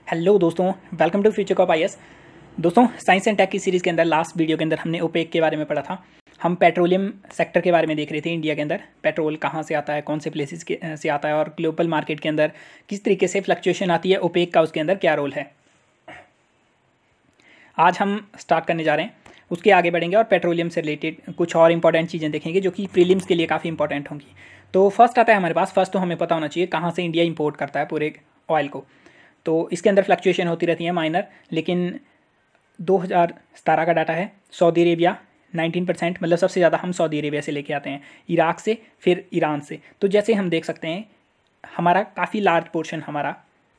Hello दोस्तों, welcome to future cop IAS. दोस्तों, science and tech की सीरीज़ के अंदर लास्ट वीडियो के अंदर हमने ओपेक के बारे में पढ़ा था। हम पेट्रोलियम सेक्टर के बारे में देख रहे थे। इंडिया के अंदर पेट्रोल कहाँ से आता है, कौन से प्लेसेस से आता है और ग्लोबल मार्केट के अंदर किस तरीके से फ्लक्चुएशन आती है, ओपेक का उसके अंदर क्या रोल है। आज हम स्टार्ट करने जा रहे हैं, उसके आगे बढ़ेंगे और पेट्रोलियम से रिलेटेड कुछ और इंपॉर्टेंट चीज़ें देखेंगे जो कि प्रीलिम्स के लिए काफ़ी इंपॉर्टेंट होंगी। तो फर्स्ट आता है हमारे पास, फर्स्ट तो हमें पता होना चाहिए कहाँ से इंडिया इंपोर्ट करता है पूरे ऑयल को। तो इसके अंदर फ्लक्चुएशन होती रहती है माइनर, लेकिन 2017 का डाटा है। सऊदी अरेबिया 19%, मतलब सबसे ज़्यादा हम सऊदी अरेबिया से लेके आते हैं, इराक से, फिर ईरान से। तो जैसे हम देख सकते हैं हमारा काफ़ी लार्ज पोर्शन हमारा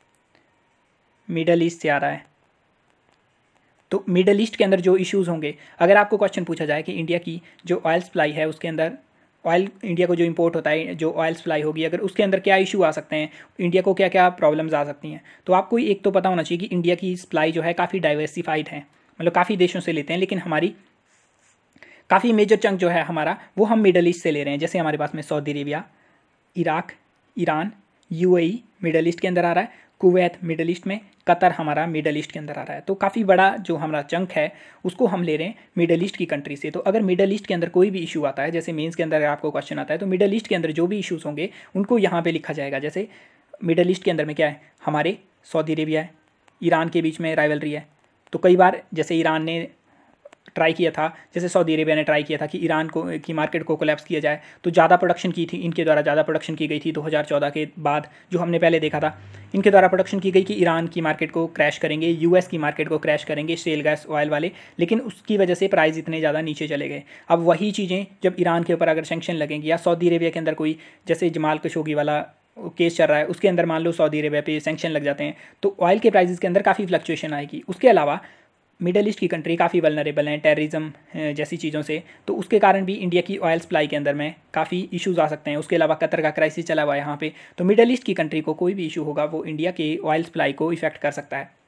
मिडल ईस्ट से आ रहा है। तो मिडल ईस्ट के अंदर जो इश्यूज़ होंगे, अगर आपको क्वेश्चन पूछा जाए कि इंडिया की जो ऑयल सप्लाई है उसके अंदर ऑयल इंडिया को जो इंपोर्ट होता है, जो ऑयल सप्लाई होगी, अगर उसके अंदर क्या इशू आ सकते हैं, इंडिया को क्या क्या प्रॉब्लम्स आ सकती हैं, तो आपको एक तो पता होना चाहिए कि इंडिया की सप्लाई जो है काफ़ी डाइवर्सिफाइड है, मतलब काफ़ी देशों से लेते हैं, लेकिन हमारी काफ़ी मेजर चंक जो है हमारा वो हम मिडल ईस्ट से ले रहे हैं। जैसे हमारे पास में Saudi Arabia, Iraq, Iran, UAE middle east के अंदर आ रहा है, कुवैत मिडल ईस्ट में, कतर हमारा मिडल ईस्ट के अंदर आ रहा है। तो काफ़ी बड़ा जो हमारा चंक है उसको हम ले रहे हैं मिडल ईस्ट की कंट्री से। तो अगर मिडल ईस्ट के अंदर कोई भी इशू आता है, जैसे मेंस के अंदर अगर आपको क्वेश्चन आता है, तो मिडल ईस्ट के अंदर जो भी इशूज़ होंगे उनको यहाँ पे लिखा जाएगा। जैसे मिडल ईस्ट के अंदर में क्या है, हमारे सऊदी अरेबिया है, ईरान के बीच में राइवलरी है। तो कई बार जैसे ईरान ने ट्राई किया था, जैसे सऊदी अरेबिया ने ट्राई किया था कि ईरान को की मार्केट को कोलैप्स किया जाए, तो ज़्यादा प्रोडक्शन की थी, इनके द्वारा ज़्यादा प्रोडक्शन की गई थी 2014 के बाद। जो हमने पहले देखा था, इनके द्वारा प्रोडक्शन की गई कि ईरान की मार्केट को क्रैश करेंगे, यूएस की मार्केट को क्रैश करेंगे शेल गैस ऑयल वाले, लेकिन उसकी वजह से प्राइस इतने ज़्यादा नीचे चले गए। अब वही चीज़ें जब ईरान के ऊपर अगर सेंक्शन लगेंगी, या सऊदी अरेबिया के अंदर कोई जैसे जमाल खशोगी वाला केस चल रहा है, उसके अंदर मान लो सऊदी अरेबिया पे सेंक्शन लग जाते हैं, तो ऑयल के प्राइसेस के अंदर काफ़ी फ्लक्चुएशन आएगी। उसके अलावा मिडल ईस्ट की कंट्री काफ़ी वल्नरेबल हैं टेररिज्म जैसी चीज़ों से, तो उसके कारण भी इंडिया की ऑयल सप्लाई के अंदर में काफ़ी इश्यूज़ आ सकते हैं। उसके अलावा कतर का क्राइसिस चला हुआ है यहाँ पे, तो मिडल ईस्ट की कंट्री को कोई भी इशू होगा वो इंडिया के ऑयल सप्लाई को इफेक्ट कर सकता है।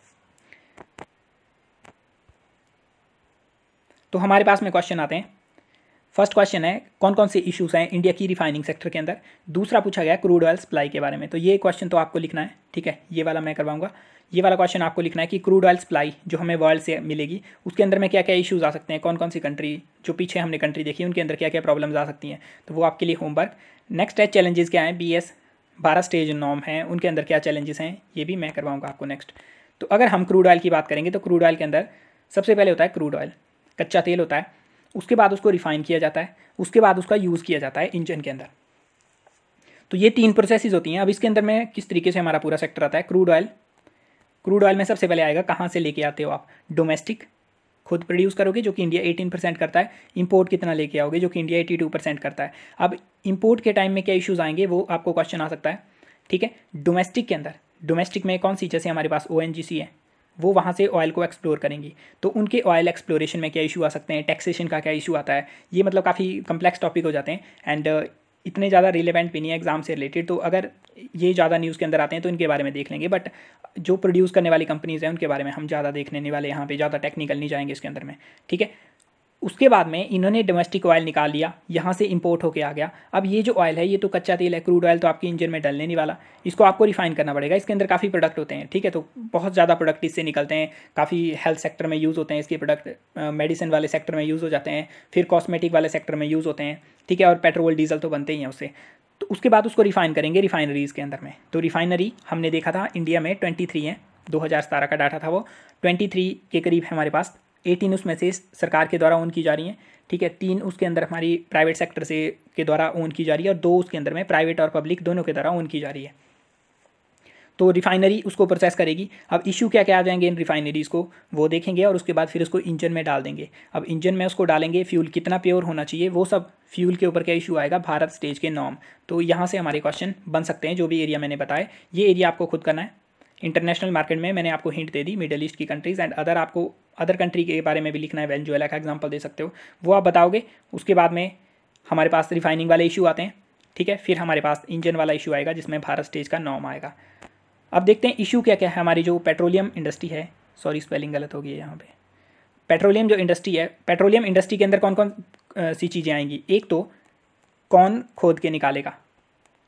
तो हमारे पास में क्वेश्चन आते हैं। फर्स्ट क्वेश्चन है कौन कौन से इश्यूज़ हैं इंडिया की रिफाइनिंग सेक्टर के अंदर। दूसरा पूछा गया क्रूड ऑयल सप्लाई के बारे में, तो ये क्वेश्चन तो आपको लिखना है, ठीक है, ये वाला मैं करवाऊंगा। ये वाला क्वेश्चन आपको लिखना है कि क्रूड ऑयल सप्लाई जो हमें वर्ल्ड से मिलेगी उसके अंदर में क्या क्या इश्यूज़ आ सकते हैं, कौन कौन सी कंट्री जो पीछे हमने कंट्री देखी उनके अंदर क्या क्या प्रॉब्लम्स आ सकती हैं, तो वो आपके लिए होमवर्क। नेक्स्ट है चैलेंजेस क्या हैं, BS 12 स्टेज नॉर्म हैं, उनके अंदर क्या चैलेंजेस हैं, ये भी मैं करवाऊँगा आपको नेक्स्ट। तो अगर हम क्रूड ऑयल की बात करेंगे तो क्रूड ऑयल के अंदर सबसे पहले होता है क्रूड ऑयल, कच्चा तेल होता है, उसके बाद उसको रिफाइन किया जाता है, उसके बाद उसका यूज़ किया जाता है इंजन के अंदर। तो ये 3 प्रोसेसेस होती हैं। अब इसके अंदर में किस तरीके से हमारा पूरा सेक्टर आता है, क्रूड ऑयल। क्रूड ऑयल में सबसे पहले आएगा कहाँ से लेके आते हो आप, डोमेस्टिक खुद प्रोड्यूस करोगे जो कि इंडिया 18% करता है, इंपोर्ट कितना लेके आओगे जो कि इंडिया 82% करता है। अब इंपोर्ट के टाइम में क्या इश्यूज़ आएंगे वो आपको क्वेश्चन आ सकता है, ठीक है। डोमेस्टिक के अंदर, डोमेस्टिक में कौन सी, जैसे हमारे पास ONGC है, वो वहाँ से ऑयल को एक्सप्लोर करेंगी, तो उनके ऑयल एक्सप्लोरेशन में क्या इशू आ सकते हैं, टैक्सेशन का क्या इशू आता है, ये मतलब काफ़ी कम्प्लेक्स टॉपिक हो जाते हैं एंड इतने ज़्यादा रिलेवेंट भी नहीं है एग्जाम से रिलेटेड। तो अगर ये ज़्यादा न्यूज़ के अंदर आते हैं तो इनके बारे में देख लेंगे, बट जो प्रोड्यूस करने वाली कंपनीज़ हैं उनके बारे में हम ज़्यादा देखने नहीं वाले, यहाँ पे ज़्यादा टेक्निकल नहीं जाएंगे इसके अंदर में, ठीक है। उसके बाद में इन्होंने डोमेस्टिक ऑयल निकाल लिया, यहाँ से इंपोर्ट होके आ गया। अब ये जो ऑयल है ये तो कच्चा तेल है, क्रूड ऑयल तो आपके इंजन में डलने नहीं वाला, इसको आपको रिफाइन करना पड़ेगा। इसके अंदर काफ़ी प्रोडक्ट होते हैं, ठीक है, तो बहुत ज़्यादा प्रोडक्ट इससे निकलते हैं, काफ़ी हेल्थ सेक्टर में यूज़ होते हैं इसके प्रोडक्ट, मेडिसिन वाले सेक्टर में यूज़ हो जाते हैं, फिर कॉस्मेटिक वाले सेक्टर में यूज़ होते हैं, ठीक है, और पेट्रोल डीजल तो बनते ही हैं उससे। तो उसके बाद उसको रिफाइन करेंगे रिफाइनरीज़ के अंदर में। तो रिफाइनरी हमने देखा था इंडिया में 23 हैं, 2017 का डाटा था वो, 23 के करीब है हमारे पास। 18 उसमें से सरकार के द्वारा ओन की जा रही हैं, ठीक है, 3 उसके अंदर हमारी प्राइवेट सेक्टर से के द्वारा ओन की जा रही है, और 2 उसके अंदर में प्राइवेट और पब्लिक दोनों के द्वारा ओन की जा रही है। तो रिफाइनरी उसको प्रोसेस करेगी। अब इशू क्या क्या आ जाएंगे इन रिफाइनरीज़ को वो देखेंगे, और उसके बाद फिर उसको इंजन में डाल देंगे। अब इंजन में उसको डालेंगे, फ्यूल कितना प्योर होना चाहिए वो सब, फ्यूल के ऊपर क्या इशू आएगा, भारत स्टेज के नॉर्म। तो यहाँ से हमारे क्वेश्चन बन सकते हैं, जो भी एरिया मैंने बताए ये एरिया आपको खुद करना है। इंटरनेशनल मार्केट में मैंने आपको हिंट दे दी, मिडल ईस्ट की कंट्रीज़ एंड अदर, आपको अदर कंट्री के बारे में भी लिखना है, वेनेजुएला का एग्जांपल दे सकते हो, वो आप बताओगे। उसके बाद में हमारे पास रिफाइनिंग वाले इशू आते हैं, ठीक है, फिर हमारे पास इंजन वाला इशू आएगा जिसमें भारत स्टेज का नॉर्म आएगा। अब देखते हैं इशू क्या क्या है। हमारी जो पेट्रोलियम इंडस्ट्री है, सॉरी स्पेलिंग गलत हो गई है यहाँ पे, पेट्रोलियम जो इंडस्ट्री है, पेट्रोलियम इंडस्ट्री के अंदर कौन कौन सी चीज़ें आएंगी। एक तो कौन खोद के निकालेगा,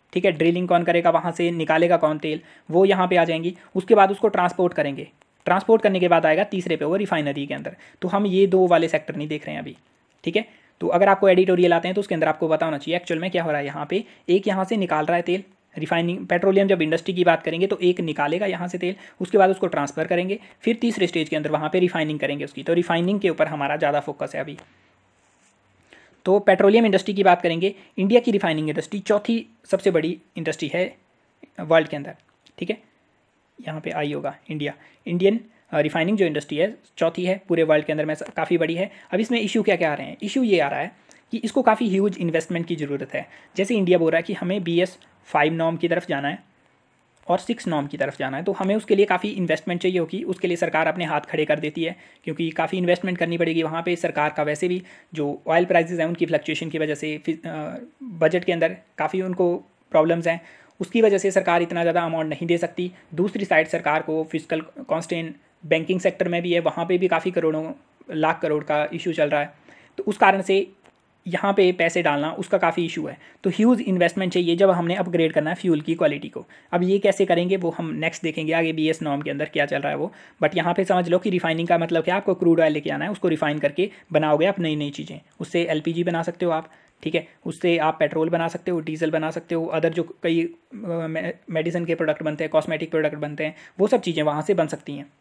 ठीक है, ड्रिलिंग कौन करेगा, वहाँ से निकालेगा कौन तेल, वो यहाँ पे आ जाएंगी। उसके बाद उसको ट्रांसपोर्ट करेंगे, ट्रांसपोर्ट करने के बाद आएगा तीसरे पे वो रिफाइनरी के अंदर। तो हम ये दो वाले सेक्टर नहीं देख रहे हैं अभी, ठीक है। तो अगर आपको एडिटोरियल आते हैं तो उसके अंदर आपको पता होना चाहिए एक्चुअल में क्या हो रहा है। यहाँ पे एक यहाँ से निकाल रहा है तेल, रिफाइनिंग पेट्रोलियम जब इंडस्ट्री की बात करेंगे तो एक निकालेगा यहाँ से तेल, उसके बाद उसको ट्रांसफ़र करेंगे, फिर तीसरे स्टेज के अंदर वहाँ पे रिफाइनिंग करेंगे उसकी। तो रिफाइनिंग के ऊपर हमारा ज़्यादा फोकस है अभी। तो पेट्रोलियम इंडस्ट्री की बात करेंगे, इंडिया की रिफाइनिंग इंडस्ट्री चौथी सबसे बड़ी इंडस्ट्री है वर्ल्ड के अंदर, ठीक है। यहाँ पे आई होगा इंडियन रिफाइनिंग जो इंडस्ट्री है चौथी है पूरे वर्ल्ड के अंदर में, काफ़ी बड़ी है। अब इसमें इशू क्या क्या आ रहे हैं, इशू ये आ रहा है कि इसको काफ़ी ह्यूज इन्वेस्टमेंट की ज़रूरत है। जैसे इंडिया बोल रहा है कि हमें BS 5 नॉर्म की तरफ जाना है और 6 नॉर्म की तरफ जाना है, तो हमें उसके लिए काफ़ी इन्वेस्टमेंट चाहिए होगी। उसके लिए सरकार अपने हाथ खड़े कर देती है क्योंकि काफ़ी इन्वेस्टमेंट करनी पड़ेगी वहाँ पे। सरकार का वैसे भी जो ऑयल प्राइसेस हैं उनकी फ्लक्चुएशन की वजह से बजट के अंदर काफ़ी उनको प्रॉब्लम्स हैं, उसकी वजह से सरकार इतना ज़्यादा अमाउंट नहीं दे सकती। दूसरी साइड सरकार को फिजिकल कॉन्स्टेंट बैंकिंग सेक्टर में भी है, वहाँ पे भी काफ़ी करोड़ों लाख करोड़ का इशू चल रहा है। तो उस कारण से यहाँ पे पैसे डालना उसका काफ़ी इशू है। तो ह्यूज इन्वेस्टमेंट चाहिए जब हमने अपग्रेड करना है फ्यूल की क्वालिटी को। अब ये कैसे करेंगे वो हम नेक्स्ट देखेंगे आगे BS नॉर्म के अंदर क्या चल रहा है वो। बट यहाँ पे समझ लो कि रिफाइनिंग का मतलब क्या, आपको क्रूड ऑयल लेके आना है, उसको रिफाइन करके बनाओगे आप नई नई चीज़ें। उससे LPG बना सकते हो आप, ठीक है, उससे आप पेट्रोल बना सकते हो, डीजल बना सकते हो, अदर जो कई मेडिसिन के प्रोडक्ट बनते हैं, कॉस्मेटिक प्रोडक्ट बनते हैं, वो सब चीज़ें वहाँ से बन सकती हैं।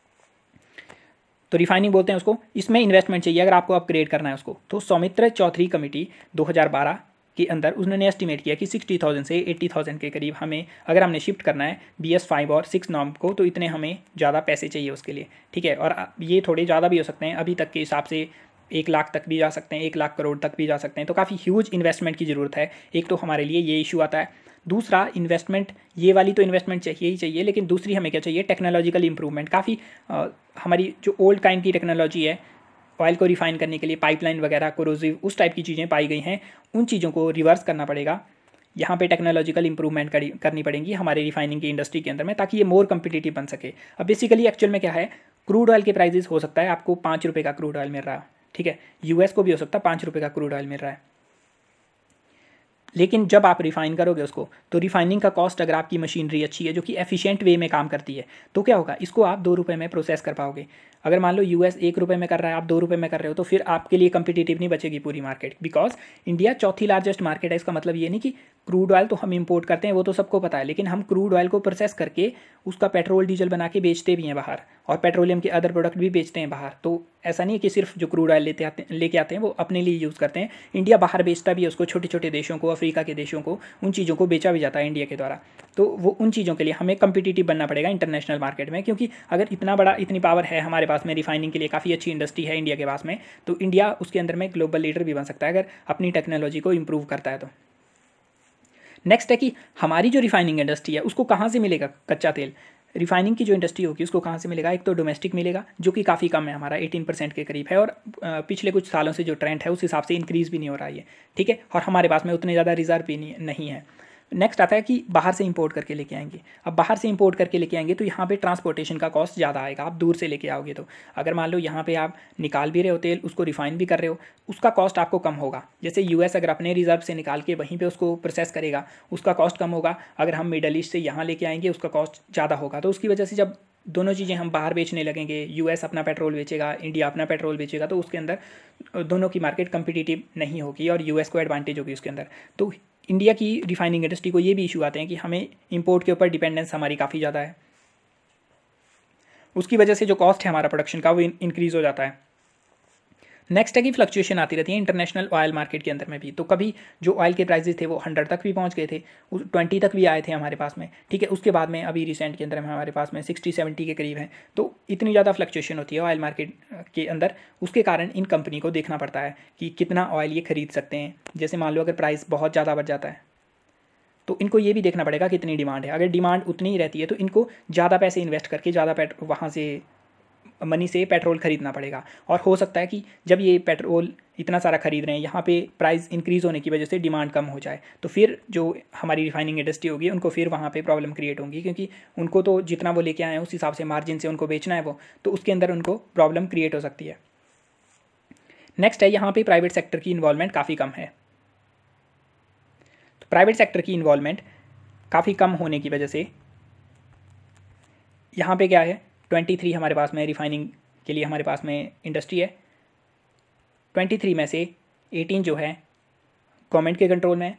तो रिफाइनिंग बोलते हैं उसको। इसमें इन्वेस्टमेंट चाहिए अगर आपको अपग्रेड करना है उसको। तो सौमित्र चौधरी कमेटी 2012 के अंदर उन्होंने एस्टिमेट किया कि 60,000 से 80,000 के करीब हमें, अगर हमने शिफ्ट करना है BS 5 और 6 नॉर्म को, तो इतने हमें ज़्यादा पैसे चाहिए उसके लिए, ठीक है। और ये थोड़े ज़्यादा भी हो सकते हैं, अभी तक के हिसाब से 1 लाख तक भी जा सकते हैं, 1 लाख करोड़ तक भी जा सकते हैं। तो काफ़ी ह्यूज इन्वेस्टमेंट की ज़रूरत है। एक तो हमारे लिए ये इशू आता है। दूसरा इन्वेस्टमेंट, ये वाली तो इन्वेस्टमेंट चाहिए ही चाहिए, लेकिन दूसरी हमें क्या चाहिए, टेक्नोलॉजिकल इंप्रूवमेंट। काफ़ी हमारी जो ओल्ड काइंड की टेक्नोलॉजी है ऑयल को रिफाइन करने के लिए, पाइपलाइन वगैरह, कोरोसिव, उस टाइप की चीज़ें पाई गई हैं, उन चीज़ों को रिवर्स करना पड़ेगा। यहाँ पे टेक्नोलॉजिकल इंप्रूवमेंट करनी पड़ेंगी हमारे रिफाइनिंग की इंडस्ट्री के अंदर में, ताकि ये मोर कम्पिटिटिव बन सके। अब बेसिकली एक्चुअल में क्या है, क्रूड ऑयल के प्राइजेस हो सकता है आपको 5 रुपये का क्रूड ऑयल मिल रहा है, ठीक है, US को भी हो सकता है 5 रुपये का क्रूड ऑयल मिल रहा है। लेकिन जब आप रिफाइन करोगे उसको, तो रिफाइनिंग का कॉस्ट, अगर आपकी मशीनरी अच्छी है जो कि एफिशिएंट वे में काम करती है, तो क्या होगा, इसको आप 2 रुपये में प्रोसेस कर पाओगे। अगर मान लो US 1 रुपये में कर रहा है, आप 2 रुपये में कर रहे हो, तो फिर आपके लिए कंपिटिटिव नहीं बचेगी पूरी मार्केट। बिकॉज इंडिया चौथी लार्जेस्ट मार्केट है। इसका मतलब ये नहीं कि क्रूड ऑयल तो हम इंपोर्ट करते हैं, वो तो सबको पता है, लेकिन हम क्रूड ऑयल को प्रोसेस करके उसका पेट्रोल डीजल बना के बेचते भी हैं बाहर, और पेट्रोलियम के अदर प्रोडक्ट भी बेचते हैं बाहर। तो ऐसा नहीं है कि सिर्फ जो क्रूड ऑयल लेके आते हैं वो अपने लिए यूज़ करते हैं, इंडिया बाहर बेचता भी है उसको, छोटे छोटे देशों को, अफ्रीका के देशों को, उन चीज़ों को बेचा भी जाता है इंडिया के द्वारा। तो वो उन चीज़ों के लिए हमें कंपिटिटिव बनना पड़ेगा इंटरनेशनल मार्केट में, क्योंकि अगर इतनी पावर है हमारे पास में, रिफाइनिंग के लिए काफ़ी अच्छी इंडस्ट्री है इंडिया के पास में, तो इंडिया उसके अंदर में ग्लोबल लीडर भी बन सकता है अगर अपनी टेक्नोलॉजी को इम्प्रूव करता है तो। नेक्स्ट है कि हमारी जो रिफाइनिंग इंडस्ट्री है उसको कहाँ से मिलेगा कच्चा तेल। रिफाइनिंग की जो इंडस्ट्री होगी उसको कहाँ से मिलेगा, एक तो डोमेस्टिक मिलेगा जो कि काफ़ी कम है, हमारा 18% के करीब है, और पिछले कुछ सालों से जो ट्रेंड है उस हिसाब से इंक्रीज़ भी नहीं हो रहा है, ठीक है, और हमारे पास में उतने ज़्यादा रिजर्व भी नहीं है। नेक्स्ट आता है कि बाहर से इंपोर्ट करके लेके आएंगे। अब बाहर से इंपोर्ट करके लेके आएंगे तो यहाँ पे ट्रांसपोर्टेशन का कॉस्ट ज़्यादा आएगा, आप दूर से लेके आओगे तो। अगर मान लो यहाँ पे आप निकाल भी रहे हो तेल, उसको रिफाइन भी कर रहे हो, उसका कॉस्ट आपको कम होगा। जैसे US अगर अपने रिजर्व से निकाल के वहीं पे उसको प्रोसेस करेगा, उसका कॉस्ट कम होगा। अगर हम मिडल ईस्ट से यहाँ लेके आएंगे उसका कॉस्ट ज़्यादा होगा। तो उसकी वजह से जब दोनों चीज़ें हम बाहर बेचने लगेंगे, US अपना पेट्रोल बेचेगा, इंडिया अपना पेट्रोल बेचेगा, तो उसके अंदर दोनों की मार्केट कंपिटिटिव नहीं होगी और US को एडवांटेज होगी उसके अंदर। तो इंडिया की रिफाइनिंग इंडस्ट्री को ये भी इशू आते हैं कि हमें इंपोर्ट के ऊपर डिपेंडेंस हमारी काफ़ी ज़्यादा है, उसकी वजह से जो कॉस्ट है हमारा प्रोडक्शन का वो इंक्रीज़ हो जाता है। नेक्स्ट है कि फ्लक्चुएशन आती रहती है इंटरनेशनल ऑयल मार्केट के अंदर में भी। तो कभी जो ऑयल के प्राइसेस थे वो 100 तक भी पहुंच गए थे, 20 तक भी आए थे हमारे पास में, ठीक है। उसके बाद में अभी रिसेंट के अंदर में हमारे पास में 60-70 के करीब है। तो इतनी ज़्यादा फ्लक्चुएशन होती है ऑयल मार्केट के अंदर, उसके कारण इन कंपनी को देखना पड़ता है कि कितना ऑयल ये खरीद सकते हैं। जैसे मान लो अगर प्राइस बहुत ज़्यादा बढ़ जाता है तो इनको ये भी देखना पड़ेगा कितनी डिमांड है। अगर डिमांड उतनी ही रहती है तो इनको ज़्यादा पैसे इन्वेस्ट करके ज़्यादा वहाँ से मनी से पेट्रोल खरीदना पड़ेगा। और हो सकता है कि जब ये पेट्रोल इतना सारा खरीद रहे हैं, यहाँ पे प्राइस इंक्रीज़ होने की वजह से डिमांड कम हो जाए, तो फिर जो हमारी रिफाइनिंग इंडस्ट्री होगी उनको फिर वहाँ पे प्रॉब्लम क्रिएट होगी, क्योंकि उनको तो जितना वो लेके आए हैं उस हिसाब से मार्जिन से उनको बेचना है वो, तो उसके अंदर उनको प्रॉब्लम क्रिएट हो सकती है। नेक्स्ट है यहाँ पे प्राइवेट सेक्टर की इन्वॉल्वमेंट काफ़ी कम है। तो प्राइवेट सेक्टर की इन्वॉल्वमेंट काफ़ी कम होने की वजह से यहाँ पे क्या है, 23 हमारे पास में रिफाइनिंग के लिए हमारे पास में इंडस्ट्री है। 23 में से 18 जो है गवर्नमेंट के कंट्रोल में है,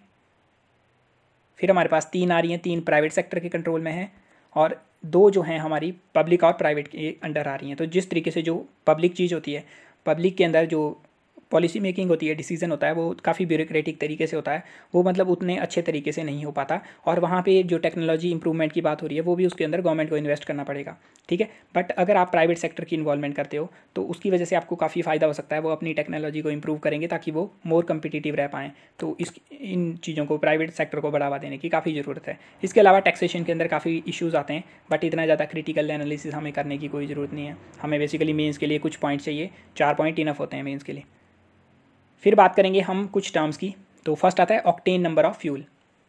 फिर हमारे पास 3 आ रही हैं, 3 प्राइवेट सेक्टर के कंट्रोल में है, और 2 जो हैं हमारी पब्लिक और प्राइवेट के अंडर आ रही हैं। तो जिस तरीके से जो पब्लिक चीज़ होती है, पब्लिक के अंदर जो पॉलिसी मेकिंग होती है, डिसीजन होता है, वो काफ़ी ब्यूरोक्रेटिक तरीके से होता है, वो मतलब उतने अच्छे तरीके से नहीं हो पाता। और वहाँ पे जो टेक्नोलॉजी इंप्रूवमेंट की बात हो रही है वो भी उसके अंदर गवर्नमेंट को इन्वेस्ट करना पड़ेगा, ठीक है। बट अगर आप प्राइवेट सेक्टर की इन्वॉल्वमेंट करते हो तो उसकी वजह से आपको काफ़ी फ़ायदा हो सकता है, वो अपनी टेक्नोलॉजी को इंप्रूव करेंगे ताकि वो मोर कम्पिटिटिव रह पाएँ। तो इन चीज़ों को, प्राइवेट सेक्टर को बढ़ावा देने की काफ़ी ज़रूरत है। इसके अलावा टैक्सेशन के अंदर काफ़ी इशूज़ आते हैं, बट इतना ज़्यादा क्रिटिकल एनालिसिस हमें करने की कोई ज़रूरत नहीं है। हमें बेसिकली मेंस के लिए कुछ पॉइंट चाहिए, 4 पॉइंट इनफ होते हैं मेंस के लिए। फिर बात करेंगे हम कुछ टर्म्स की। तो फर्स्ट आता है ऑक्टेन नंबर ऑफ फ्यूल।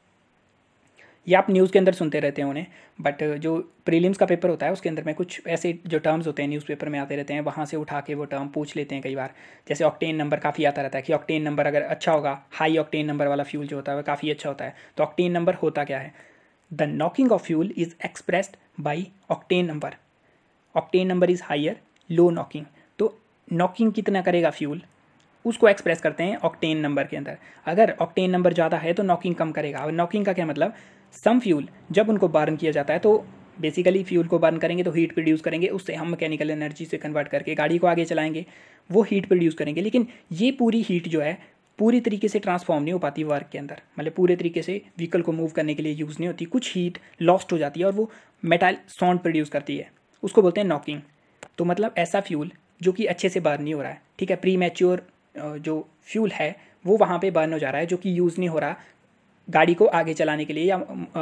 ये आप न्यूज़ के अंदर सुनते रहते हैं उन्हें, बट जो प्रीलिम्स का पेपर होता है उसके अंदर में कुछ ऐसे जो टर्म्स होते हैं न्यूज़पेपर में आते रहते हैं, वहाँ से उठा के वो टर्म पूछ लेते हैं कई बार। जैसे ऑक्टेन नंबर काफ़ी आता रहता है कि ऑक्टेन नंबर अगर अच्छा होगा, हाई ऑक्टेन नंबर वाला फ्यूल जो होता है वो काफ़ी अच्छा होता है। तो ऑक्टेन नंबर होता क्या है? The knocking of fuel is expressed by octane number. Octane number is higher, low knocking. तो नॉकिंग कितना करेगा फ्यूल, उसको एक्सप्रेस करते हैं ऑक्टेन नंबर के अंदर। अगर ऑक्टेन नंबर ज़्यादा है तो नॉकिंग कम करेगा। और नॉकिंग का क्या मतलब, सम फ्यूल जब उनको बर्न किया जाता है तो बेसिकली फ्यूल को बर्न करेंगे तो हीट प्रोड्यूस करेंगे, उससे हम मैकेनिकल एनर्जी से कन्वर्ट करके गाड़ी को आगे चलाएंगे, वो हीट प्रोड्यूस करेंगे। लेकिन ये पूरी हीट जो है पूरी तरीके से ट्रांसफॉर्म नहीं हो पाती वर्क के अंदर, मतलब पूरे तरीके से व्हीकल को मूव करने के लिए यूज़ नहीं होती, कुछ हीट लॉस्ट हो जाती है और वो मेटल साउंड प्रोड्यूस करती है, उसको बोलते हैं नॉकिंग। तो मतलब ऐसा फ्यूल जो कि अच्छे से बर्न नहीं हो रहा है, ठीक है, प्री मैच्योर जो फ्यूल है वो वहाँ पे बर्न हो जा रहा है, जो कि यूज़ नहीं हो रहा गाड़ी को आगे चलाने के लिए या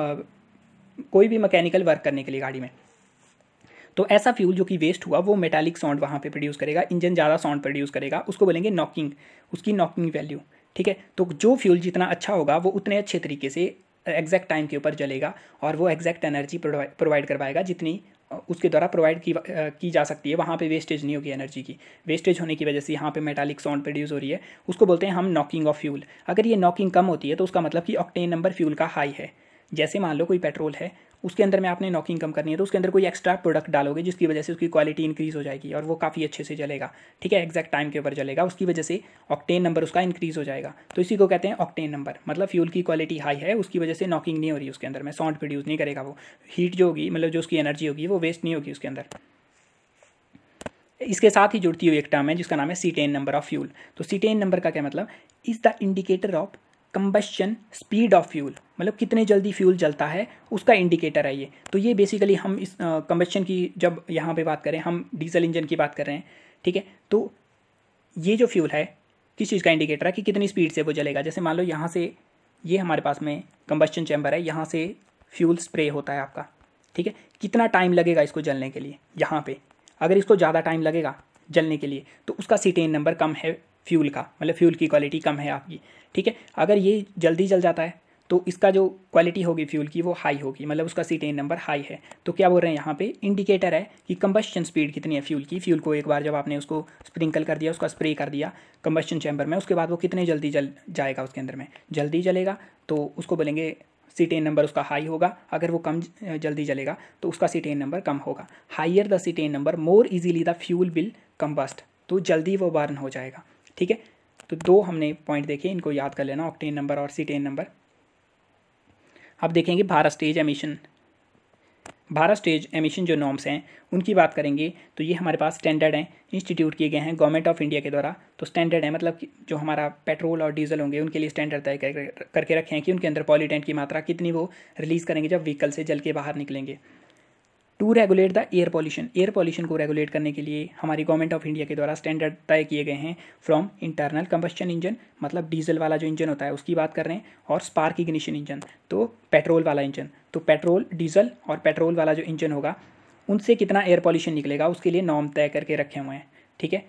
कोई भी मैकेनिकल वर्क करने के लिए गाड़ी में। तो ऐसा फ्यूल जो कि वेस्ट हुआ वो मेटालिक साउंड वहाँ पे प्रोड्यूस करेगा, इंजन ज़्यादा साउंड प्रोड्यूस करेगा, उसको बोलेंगे नॉकिंग, उसकी नॉकिंग वैल्यू, ठीक है। तो जो फ्यूल जितना अच्छा होगा वो उतने अच्छे तरीके से एग्जैक्ट टाइम के ऊपर जलेगा और वो एग्जैक्ट एनर्जी प्रोवाइड करवाएगा जितनी उसके द्वारा प्रोवाइड की जा सकती है। वहाँ पे वेस्टेज नहीं होगी एनर्जी की। वेस्टेज होने की वजह से यहाँ पे मेटालिक साउंड प्रोड्यूस हो रही है, उसको बोलते हैं हम नॉकिंग ऑफ फ्यूल। अगर ये नॉकिंग कम होती है तो उसका मतलब कि ऑक्टेन नंबर फ्यूल का हाई है। जैसे मान लो कोई पेट्रोल है, उसके अंदर में आपने नॉकिंग कम करनी है तो उसके अंदर कोई एक्स्ट्रा प्रोडक्ट डालोगे जिसकी वजह से उसकी क्वालिटी इंक्रीज़ हो जाएगी और वो काफ़ी अच्छे से जलेगा, ठीक है, एग्जैक्ट टाइम के ऊपर जलेगा, उसकी वजह से ऑक्टेन नंबर उसका इंक्रीज़ हो जाएगा। तो इसी को कहते हैं ऑक्टेन नंबर, मतलब फ्यूल की क्वालिटी हाई है, उसकी वजह से नॉकिंग नहीं हो रही, उसके अंदर में साउंड प्रोड्यूस नहीं करेगा, वो हीट जो होगी, मतलब जो उसकी एनर्जी होगी वो वेस्ट नहीं होगी उसके अंदर। इसके साथ ही जुड़ती हुई एक टर्म है जिसका नाम है सीटेन नंबर ऑफ फ्यूल। तो सीटेन नंबर का क्या मतलब, is the indicator of combustion speed of fuel, मतलब कितने जल्दी फ्यूल जलता है उसका इंडिकेटर है ये। तो ये बेसिकली हम इस कंबशन की जब यहाँ पे बात करें, हम डीजल इंजन की बात कर रहे हैं, ठीक है। तो ये जो फ्यूल है किस चीज़ का इंडिकेटर है कि कितनी स्पीड से वो जलेगा। जैसे मान लो यहाँ से ये हमारे पास में कंबशन चैम्बर है, यहाँ से फ्यूल स्प्रे होता है आपका, ठीक है, कितना टाइम लगेगा इसको जलने के लिए। यहाँ पे अगर इसको ज़्यादा टाइम लगेगा जलने के लिए तो उसका सीटेन नंबर कम है फ्यूल का, मतलब फ्यूल की क्वालिटी कम है आपकी, ठीक है। अगर ये जल्दी जल जाता है तो इसका जो क्वालिटी होगी फ्यूल की वो हाई होगी, मतलब उसका सीटेन नंबर हाई है। तो क्या बोल रहे हैं यहाँ पे, इंडिकेटर है कि कंबशन स्पीड कितनी है फ्यूल की। फ्यूल को एक बार जब आपने उसको स्प्रिंकल कर दिया, उसका स्प्रे कर दिया कंबशन चैम्बर में, उसके बाद वो कितने जल्दी जल जाएगा, उसके अंदर में जल्दी जलेगा, तो उसको बोलेंगे सीटेन नंबर उसका हाई होगा। अगर वो कम जल्दी जलेगा तो उसका सीटेन नंबर कम होगा। Higher the cetane number more easily the fuel will combust, तो जल्दी वो बर्न हो जाएगा, ठीक है। तो 2 हमने पॉइंट देखे, इनको याद कर लेना, ऑक्टेन नंबर और सीटेन नंबर। अब देखेंगे Bharat stage emission. Bharat stage emission जो नॉर्म्स हैं उनकी बात करेंगे तो ये हमारे पास स्टैंडर्ड हैं, इंस्टीट्यूट किए गए हैं गवर्नमेंट ऑफ इंडिया के द्वारा। तो स्टैंडर्ड है मतलब कि जो हमारा पेट्रोल और डीजल होंगे उनके लिए स्टैंडर्ड तय करके रखे हैं कि उनके अंदर पॉल्यूटेंट की मात्रा कितनी वो रिलीज़ करेंगे जब व्हीकल से जल के बाहर निकलेंगे। To regulate the air pollution, air pollution को रेगुलेट करने के लिए हमारी गवर्नमेंट ऑफ इंडिया के द्वारा स्टैंडर्ड तय किए गए हैं फ्रॉम इंटरनल कंबस्शन इंजन, मतलब डीजल वाला जो इंजन होता है उसकी बात कर रहे हैं, और स्पार्क इग्निशन इंजन, तो पेट्रोल वाला इंजन। तो पेट्रोल, डीजल और पेट्रोल वाला जो इंजन होगा उनसे कितना एयर पॉल्यूशन निकलेगा उसके लिए नॉर्म तय करके रखे हुए हैं, ठीक है।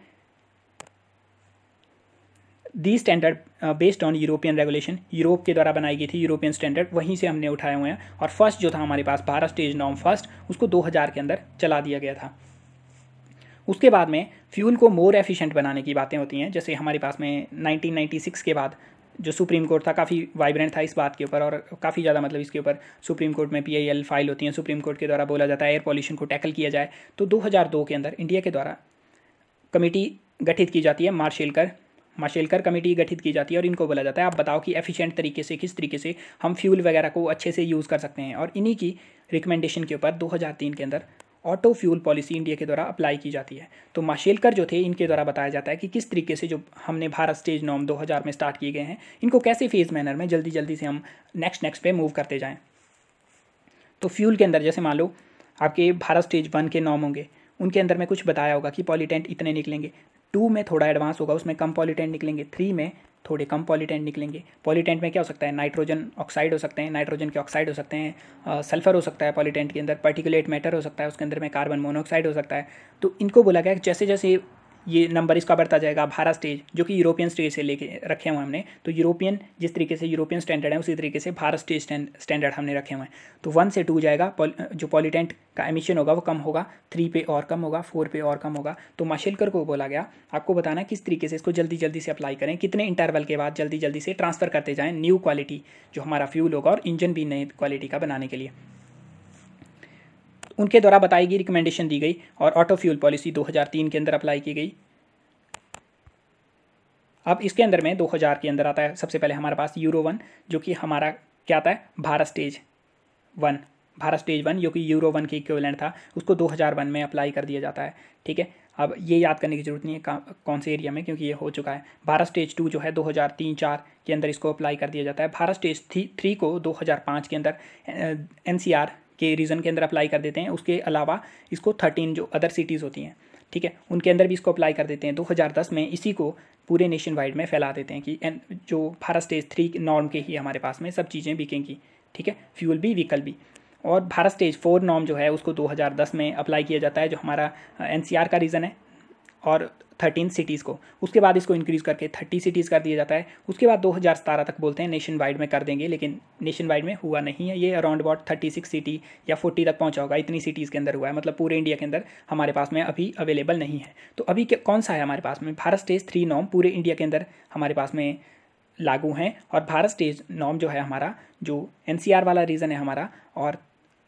The standard based on European regulation, Europe के द्वारा बनाई गई थी यूरोपियन स्टैंडर्ड, वहीं से हमने उठाए हुए हैं। और फर्स्ट जो था हमारे पास भारत स्टेज नॉर्म फर्स्ट, उसको 2000 के अंदर चला दिया गया था। उसके बाद में फ्यूल को मोर एफिशिएंट बनाने की बातें होती हैं। जैसे हमारे पास में 1996 के बाद जो सुप्रीम कोर्ट था काफ़ी वाइब्रेंट था इस बात के ऊपर, और काफ़ी ज़्यादा मतलब इसके ऊपर सुप्रीम कोर्ट में PIL फाइल होती हैं, सुप्रीम कोर्ट के द्वारा बोला जाता है एयर पॉल्यूशन को टैकल किया जाए। तो 2002 के अंदर इंडिया के द्वारा कमेटी गठित की जाती है, मार्शेलकर कमेटी गठित की जाती है, और इनको बोला जाता है आप बताओ कि एफिशिएंट तरीके से किस तरीके से हम फ्यूल वगैरह को अच्छे से यूज़ कर सकते हैं। और इन्हीं की रिकमेंडेशन के ऊपर 2003 के अंदर ऑटो फ्यूल पॉलिसी इंडिया के द्वारा अप्लाई की जाती है। तो मार्शेलकर जो थे इनके द्वारा बताया जाता है कि किस तरीके से जो हमने भारत स्टेज नॉर्म 2000 में स्टार्ट किए गए हैं, इनको कैसे फेज मैनर में जल्दी जल्दी से हम नेक्स्ट पे मूव करते जाएँ। तो फ्यूल के अंदर जैसे मान लो आपके भारत स्टेज 1 के नॉर्म होंगे, उनके अंदर में कुछ बताया होगा कि पॉलीटेंट इतने निकलेंगे, 2 में थोड़ा एडवांस होगा, उसमें कम पॉलीटेंट निकलेंगे, 3 में थोड़े कम पॉलीटेंट निकलेंगे। पॉलीटेंट में क्या हो सकता है, नाइट्रोजन ऑक्साइड हो सकते हैं, नाइट्रोजन के ऑक्साइड हो सकते हैं, सल्फर हो सकता है पॉलीटेंट के अंदर, पार्टिकुलेट मैटर हो सकता है, उसके अंदर में कार्बन मोनोऑक्साइड हो सकता है। तो इनको बोला गया कि जैसे जैसे ये नंबर इसका बढ़ता जाएगा, भारत स्टेज जो कि यूरोपियन स्टेज से लेके रखे हुए हमने, तो यूरोपियन जिस तरीके से यूरोपियन स्टैंडर्ड है उसी तरीके से भारत स्टेज स्टैंडर्ड हमने रखे हुए हैं। तो 1 से 2 जाएगा, जो पॉलीटेंट का एमिशन होगा वो कम होगा, 3 पे और कम होगा, 4 पे और कम होगा। तो मार्शेलकर को बोला गया आपको बताना किस तरीके से इसको जल्दी जल्दी से अप्लाई करें, कितने इंटरवल के बाद जल्दी जल्दी से ट्रांसफ़र करते जाएँ न्यू क्वालिटी जो हमारा फ्यूल होगा, और इंजन भी नई क्वालिटी का बनाने के लिए उनके द्वारा बताई गई रिकमेंडेशन दी गई, और ऑटो फ्यूल पॉलिसी 2003 के अंदर अप्लाई की गई। अब इसके अंदर में 2000 के अंदर आता है सबसे पहले हमारे पास यूरो 1, जो कि हमारा क्या आता है, भारत स्टेज 1 जो कि यूरो 1 के इक्विवेलेंट था, उसको 2001 में अप्लाई कर दिया जाता है। ठीक है, अब ये याद करने की जरूरत नहीं है कौन से एरिया में, क्योंकि ये हो चुका है। भारत स्टेज 2 जो है 2003-4 के अंदर इसको अप्लाई कर दिया जाता है। भारत स्टेज 3 को 2005 के अंदर NCR के रीजन के अंदर अप्लाई कर देते हैं। उसके अलावा इसको 13 जो अदर सिटीज़ होती हैं, ठीक है, उनके अंदर भी इसको अप्लाई कर देते हैं। 2010 में इसी को पूरे नेशन वाइड में फैला देते हैं कि जो भारत स्टेज 3 नॉर्म के ही हमारे पास में सब चीज़ें बिकेंगी। ठीक है, फ्यूल भी व्हीकल भी। और भारत स्टेज 4 नॉर्म जो है उसको 2010 में अप्लाई किया जाता है, जो हमारा NCR का रीज़न है, और 13 सिटीज़ को। उसके बाद इसको इंक्रीज़ करके 30 सिटीज़ कर दिया जाता है। उसके बाद 2017 तक बोलते हैं नेशन वाइड में कर देंगे, लेकिन नेशन वाइड में हुआ नहीं है। ये अराउंड अबाउट 36 सिटी या 40 तक पहुंचा होगा, इतनी सिटीज़ के अंदर हुआ है, मतलब पूरे इंडिया के अंदर हमारे पास में अभी अवेलेबल नहीं है। तो अभी कौन सा है हमारे पास में, भारत स्टेज 3 नॉर्म पूरे इंडिया के अंदर हमारे पास में लागू हैं, और भारत स्टेज नॉर्म जो है हमारा, जो NCR वाला रीज़न है हमारा, और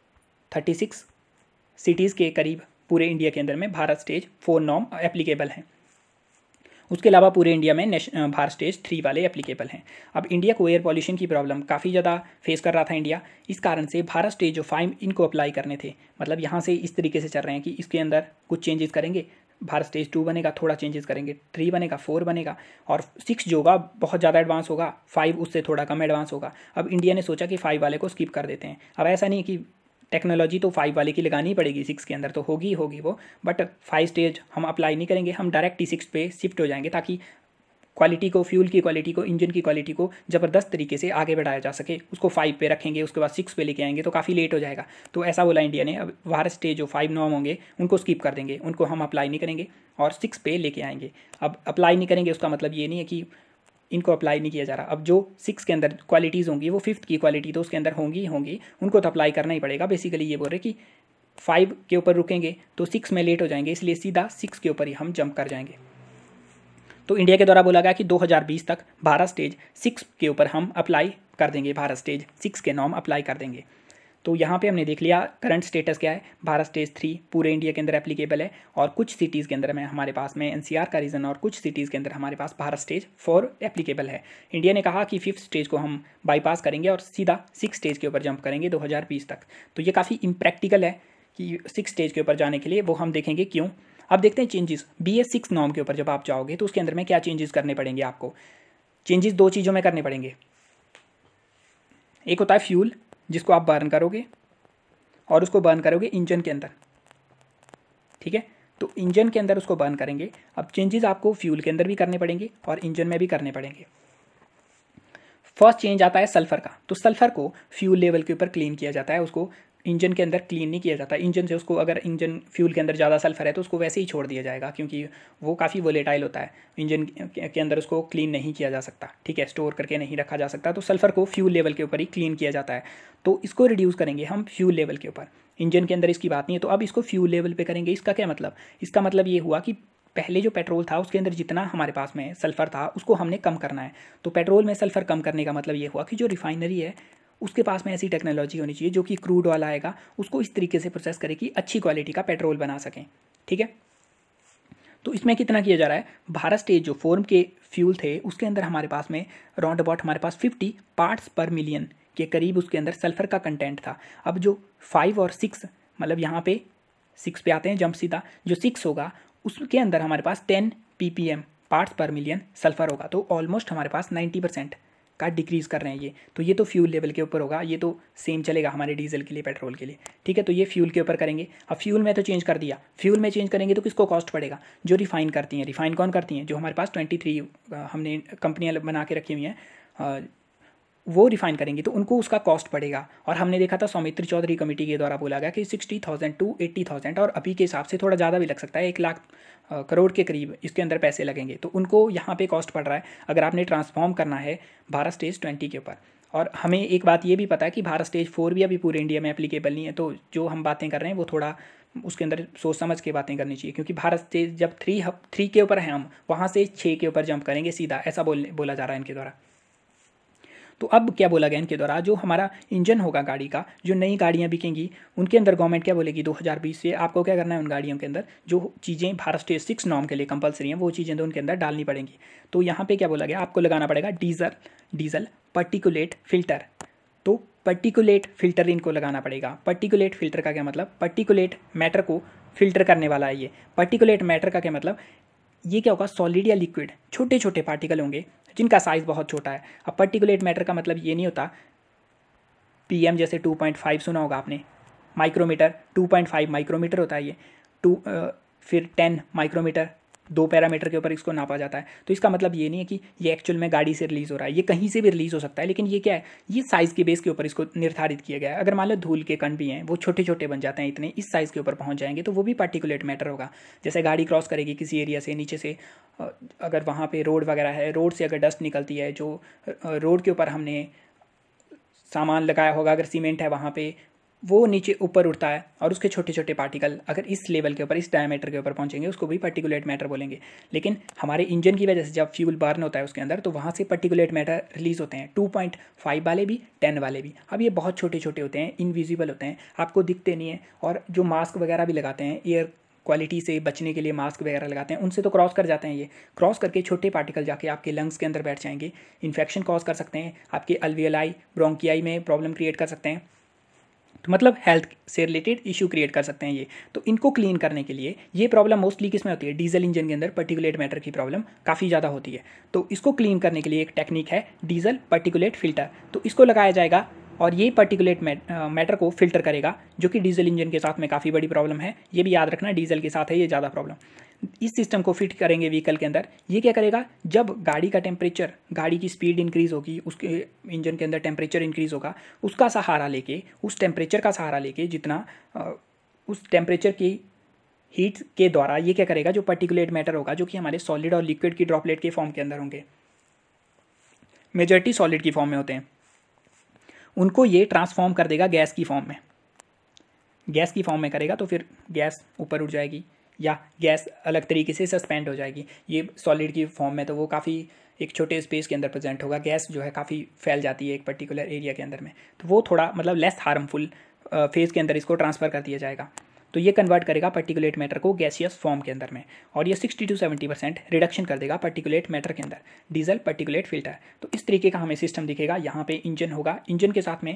36 सिटीज़ के करीब पूरे इंडिया के अंदर में भारत स्टेज 4 नॉर्म एप्लीकेबल हैं। उसके अलावा पूरे इंडिया में भारत स्टेज 3 वाले एप्लीकेबल हैं। अब इंडिया को एयर पॉल्यूशन की प्रॉब्लम काफ़ी ज़्यादा फेस कर रहा था इंडिया, इस कारण से भारत स्टेज जो 5 इनको अप्लाई करने थे, मतलब यहाँ से इस तरीके से चल रहे हैं कि इसके अंदर कुछ चेंजेस करेंगे, भारत स्टेज 2 बनेगा, थोड़ा चेंजेस करेंगे, 3 बनेगा, 4 बनेगा, और 6 जो होगा बहुत ज़्यादा एडवांस होगा, 5 उससे थोड़ा कम एडवांस होगा। अब इंडिया ने सोचा कि 5 वाले को स्किप कर देते हैं। अब ऐसा नहीं कि टेक्नोलॉजी तो 5 वाले की लगानी पड़ेगी, 6 के अंदर तो होगी वो, बट 5 स्टेज हम अप्लाई नहीं करेंगे, हम डायरेक्ट T6 पे शिफ्ट हो जाएंगे, ताकि क्वालिटी को, फ्यूल की क्वालिटी को, इंजन की क्वालिटी को ज़बरदस्त तरीके से आगे बढ़ाया जा सके। उसको 5 पे रखेंगे, उसके बाद 6 पे लेके आएंगे तो काफ़ी लेट हो जाएगा। तो ऐसा बोला इंडिया ने, अब भारत स्टेज जो 5 नॉर्म होंगे उनको स्किप कर देंगे, उनको हम अप्लाई नहीं करेंगे और 6 पे लेके आएंगे। अब अप्लाई नहीं करेंगे उसका मतलब ये नहीं है कि इनको अप्लाई नहीं किया जा रहा। अब जो 6 के अंदर क्वालिटीज़ होंगी वो 5th की क्वालिटी तो उसके अंदर होंगी उनको तो अप्लाई करना ही पड़ेगा। बेसिकली ये बोल रहे कि 5 के ऊपर रुकेंगे तो 6 में लेट हो जाएंगे, इसलिए सीधा 6 के ऊपर ही हम जंप कर जाएंगे। तो इंडिया के द्वारा बोला गया कि 2020 तक भारत स्टेज 6 के ऊपर हम अप्लाई कर देंगे, भारत स्टेज 6 के नॉर्म अप्लाई कर देंगे। तो यहाँ पे हमने देख लिया करंट स्टेटस क्या है, भारत स्टेज 3 पूरे इंडिया के अंदर एप्लीकेबल है, और कुछ सिटीज़ के अंदर में हमारे पास में NCR का रीजन, और कुछ सिटीज़ के अंदर हमारे पास भारत स्टेज 4 एप्लीकेबल है। इंडिया ने कहा कि 5th स्टेज को हम बाईपास करेंगे और सीधा 6 स्टेज के ऊपर जंप करेंगे 2020 तक। तो ये काफ़ी इम्प्रैक्टिकल है कि 6 स्टेज के ऊपर जाने के लिए, वो हम देखेंगे क्यों। अब देखते हैं चेंजेस BS6 नॉर्म के ऊपर जब आप जाओगे तो उसके अंदर में क्या चेंजेस करने पड़ेंगे आपको। चेंजेस 2 चीज़ों में करने पड़ेंगे, एक होता है फ्यूल जिसको आप बर्न करोगे, और उसको बर्न करोगे इंजन के अंदर, ठीक है। तो इंजन के अंदर उसको बर्न करेंगे। अब चेंजेस आपको फ्यूल के अंदर भी करने पड़ेंगे और इंजन में भी करने पड़ेंगे। फर्स्ट चेंज आता है सल्फर का। तो सल्फर को फ्यूल लेवल के ऊपर क्लीन किया जाता है, उसको इंजन के अंदर क्लीन नहीं किया जाता। इंजन से उसको, अगर इंजन फ्यूल के अंदर ज़्यादा सल्फर है तो उसको वैसे ही छोड़ दिया जाएगा, क्योंकि वो काफ़ी वोलेटाइल होता है, इंजन के अंदर उसको क्लीन नहीं किया जा सकता, ठीक है, स्टोर करके नहीं रखा जा सकता। तो सल्फर को फ्यूल लेवल के ऊपर ही क्लीन किया जाता है। तो इसको रिड्यूस करेंगे हम फ्यूल लेवल के ऊपर, इंजन के अंदर इसकी बात नहीं है। तो अब इसको फ्यूल लेवल पे करेंगे। इसका क्या मतलब, इसका मतलब ये हुआ कि पहले जो पेट्रोल था उसके अंदर जितना हमारे पास में सल्फ़र था उसको हमने कम करना है। तो पेट्रोल में सल्फ़र कम करने का मतलब ये हुआ कि जो रिफाइनरी है उसके पास में ऐसी टेक्नोलॉजी होनी चाहिए जो कि क्रूड वाला आएगा उसको इस तरीके से प्रोसेस करे कि अच्छी क्वालिटी का पेट्रोल बना सकें। ठीक है, तो इसमें कितना किया जा रहा है, भारत स्टेज जो फॉर्म के फ्यूल थे उसके अंदर हमारे पास में राउंड अबाउट हमारे पास 50 पार्ट्स पर मिलियन के करीब उसके अंदर सल्फ़र का कंटेंट था। अब जो 5 और 6 मतलब यहाँ पे 6 पे आते हैं जंप सीधा, जो 6 होगा उसके अंदर हमारे पास 10 ppm parts per million sulphur होगा। तो ऑलमोस्ट हमारे पास 90% का डिक्रीज़ कर रहे हैं ये। तो ये तो फ्यूल लेवल के ऊपर होगा, ये तो सेम चलेगा हमारे डीजल के लिए पेट्रोल के लिए। ठीक है, तो ये फ्यूल के ऊपर करेंगे। अब फ्यूल में तो चेंज कर दिया, फ्यूल में चेंज करेंगे तो किसको कॉस्ट पड़ेगा, जो रिफाइन करती हैं। रिफाइन कौन करती हैं, जो हमारे पास 23 हमने कंपनियाँ बना के रखी हुई हैं वो रिफाइन करेंगी तो उनको उसका कॉस्ट पड़ेगा। और हमने देखा था सौमित्र चौधरी कमेटी के द्वारा बोला गया कि 60,000 to 80,000 और अभी के हिसाब से थोड़ा ज़्यादा भी लग सकता है, 1 लाख करोड़ के करीब इसके अंदर पैसे लगेंगे। तो उनको यहाँ पे कॉस्ट पड़ रहा है अगर आपने ट्रांसफॉर्म करना है भारत स्टेज 20 के ऊपर। और हमें एक बात ये भी पता है कि भारत स्टेज 4 भी अभी पूरे इंडिया में एप्लीकेबल नहीं है। तो जो हम बातें कर रहे हैं वो थोड़ा उसके अंदर सोच समझ के बातें करनी चाहिए, क्योंकि भारत स्टेज जब 3 के ऊपर हैं हम वहाँ से 6 के ऊपर जंप करेंगे सीधा, ऐसा बोला जा रहा है इनके द्वारा। तो अब क्या बोला गया इनके द्वारा, जो हमारा इंजन होगा गाड़ी का, जो नई गाड़ियाँ बिकेंगी उनके अंदर गवर्नमेंट क्या बोलेगी 2020 से आपको क्या करना है, उन गाड़ियों के अंदर जो चीज़ें भारत स्टेज 6 नॉर्म के लिए कंपलसरी हैं वो चीज़ें तो उनके अंदर डालनी पड़ेंगी। तो यहाँ पे क्या बोला गया, आपको लगाना पड़ेगा डीजल पर्टिकुलेट फिल्टर। तो पर्टिकुलेट फिल्टर इनको लगाना पड़ेगा। पर्टिकुलेट फिल्टर का क्या मतलब, पर्टिकुलेट मैटर को फिल्टर करने वाला है ये। पर्टिकुलेट मैटर का क्या मतलब, ये क्या होगा, सॉलिड या लिक्विड छोटे छोटे पार्टिकल होंगे जिनका साइज़ बहुत छोटा है। अब पर्टिकुलेट मैटर का मतलब ये नहीं होता पीएम जैसे 2.5 सुना होगा आपने, माइक्रोमीटर 2.5 माइक्रोमीटर होता है ये, फिर 10 माइक्रोमीटर, 2 पैरामीटर के ऊपर इसको नापा जाता है। तो इसका मतलब ये नहीं है कि ये एक्चुअल में गाड़ी से रिलीज़ हो रहा है, ये कहीं से भी रिलीज़ हो सकता है, लेकिन ये क्या है, ये साइज़ के बेस के ऊपर इसको निर्धारित किया गया है। अगर मान लो धूल के कण भी हैं वो छोटे छोटे बन जाते हैं, इतने इस साइज़ के ऊपर पहुंच जाएंगे तो वो भी पार्टिकुलेट मैटर होगा। जैसे गाड़ी क्रॉस करेगी किसी एरिया से नीचे से, अगर वहाँ पे रोड वगैरह है, रोड से अगर डस्ट निकलती है, जो रोड के ऊपर हमने सामान लगाया होगा, अगर सीमेंट है वहाँ पे, वो नीचे ऊपर उठता है और उसके छोटे छोटे पार्टिकल अगर इस लेवल के ऊपर, इस डायमीटर के ऊपर पहुंचेंगे उसको भी पर्टिकुलेट मैटर बोलेंगे। लेकिन हमारे इंजन की वजह से जब फ्यूल बर्न होता है उसके अंदर तो वहाँ से पर्टिकुलेट मैटर रिलीज़ होते हैं, 2.5 वाले भी 10 वाले भी। अब ये बहुत छोटे छोटे होते हैं, इनविजिबल होते हैं, आपको दिखते नहीं है। और जो मास्क वगैरह भी लगाते हैं, एयर क्वालिटी से बचने के लिए मास्क वगैरह लगाते हैं, उनसे तो क्रॉस कर जाते हैं। ये क्रॉस करके छोटे पार्टिकल जाके आपके लंग्स के अंदर बैठ जाएंगे, इन्फेक्शन कॉज कर सकते हैं, आपके अल्वियोलाई ब्रोंकियाई में प्रॉब्लम क्रिएट कर सकते हैं। तो मतलब हेल्थ से रिलेटेड इशू क्रिएट कर सकते हैं ये। तो इनको क्लीन करने के लिए, ये प्रॉब्लम मोस्टली किस में होती है, डीजल इंजन के अंदर पर्टिकुलेट मैटर की प्रॉब्लम काफ़ी ज़्यादा होती है। तो इसको क्लीन करने के लिए एक टेक्निक है डीजल पर्टिकुलेट फिल्टर। तो इसको लगाया जाएगा और ये पर्टिकुलेट मैटर को फिल्टर करेगा, जो कि डीजल इंजन के साथ में काफ़ी बड़ी प्रॉब्लम है। ये भी याद रखना, डीजल के साथ है ये ज़्यादा प्रॉब्लम। इस सिस्टम को फिट करेंगे व्हीकल के अंदर। ये क्या करेगा, जब गाड़ी का टेम्परेचर, गाड़ी की स्पीड इंक्रीज़ होगी, उसके इंजन के अंदर टेम्परेचर इंक्रीज़ होगा, उसका सहारा लेके, उस टेम्परेचर का सहारा लेके, जितना उस टेम्परेचर की हीट के द्वारा ये क्या करेगा, जो पर्टिकुलेट मैटर होगा, जो कि हमारे सॉलिड और लिक्विड की ड्रॉपलेट के फॉर्म के अंदर होंगे, मेजॉरिटी सॉलिड की फॉर्म में होते हैं, उनको ये ट्रांसफॉर्म कर देगा गैस की फॉर्म में। गैस की फॉर्म में करेगा तो फिर गैस ऊपर उठ जाएगी या गैस अलग तरीके से सस्पेंड हो जाएगी। ये सॉलिड की फॉर्म में तो वो काफ़ी एक छोटे स्पेस के अंदर प्रेजेंट होगा, गैस जो है काफ़ी फैल जाती है एक पर्टिकुलर एरिया के अंदर में, तो वो थोड़ा मतलब लेस हार्मफुल फेज़ के अंदर इसको ट्रांसफ़र कर दिया जाएगा। तो ये कन्वर्ट करेगा पर्टिकुलेट मैटर को गैसियस फॉर्म के अंदर में, और ये 60 to 70% रिडक्शन कर देगा पर्टिकुलेट मैटर के अंदर, डीजल पर्टिकुलेट फिल्टर। तो इस तरीके का हमें सिस्टम दिखेगा। यहाँ पे इंजन होगा, इंजन के साथ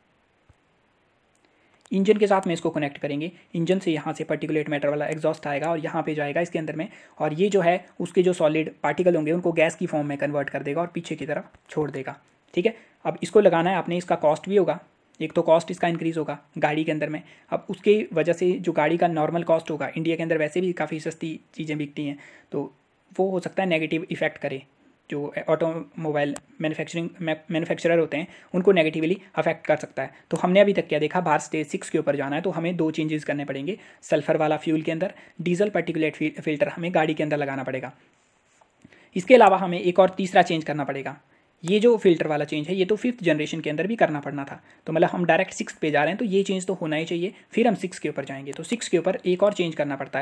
में इसको कनेक्ट करेंगे, इंजन से यहाँ से पर्टिकुलेट मैटर वाला एग्जॉस्ट आएगा और यहाँ पे जाएगा इसके अंदर में, और ये जो है उसके जो सॉलिड पार्टिकल होंगे उनको गैस की फॉर्म में कन्वर्ट कर देगा और पीछे की तरफ छोड़ देगा। ठीक है, अब इसको लगाना है आपने, इसका कॉस्ट भी होगा, एक तो कॉस्ट इसका इंक्रीज़ होगा गाड़ी के अंदर में। अब उसके वजह से जो गाड़ी का नॉर्मल कॉस्ट होगा, इंडिया के अंदर वैसे भी काफ़ी सस्ती चीज़ें बिकती हैं, तो वो हो सकता है नेगेटिव इफेक्ट करे, जो ऑटोमोबाइल मैन्युफैक्चरर होते हैं उनको नेगेटिवली अफेक्ट कर सकता है। तो हमने अभी तक क्या देखा, भारत स्टेज 6 के ऊपर जाना है तो हमें 2 चेंजेस करने पड़ेंगे। सल्फर वाला फ्यूल के अंदर डीजल पर्टिकुलेट फिल्टर हमें गाड़ी के अंदर लगाना पड़ेगा। इसके अलावा हमें एक और तीसरा चेंज करना पड़ेगा। ये जो फिल्टर वाला चेंज है ये तो 5th जनरेशन के अंदर भी करना पड़ना था, तो मतलब हम डायरेक्ट 6 पे जा रहे हैं तो ये चेंज तो होना ही चाहिए, फिर हम 6 के ऊपर जाएंगे। तो 6 के ऊपर एक और चेंज करना पड़ता है,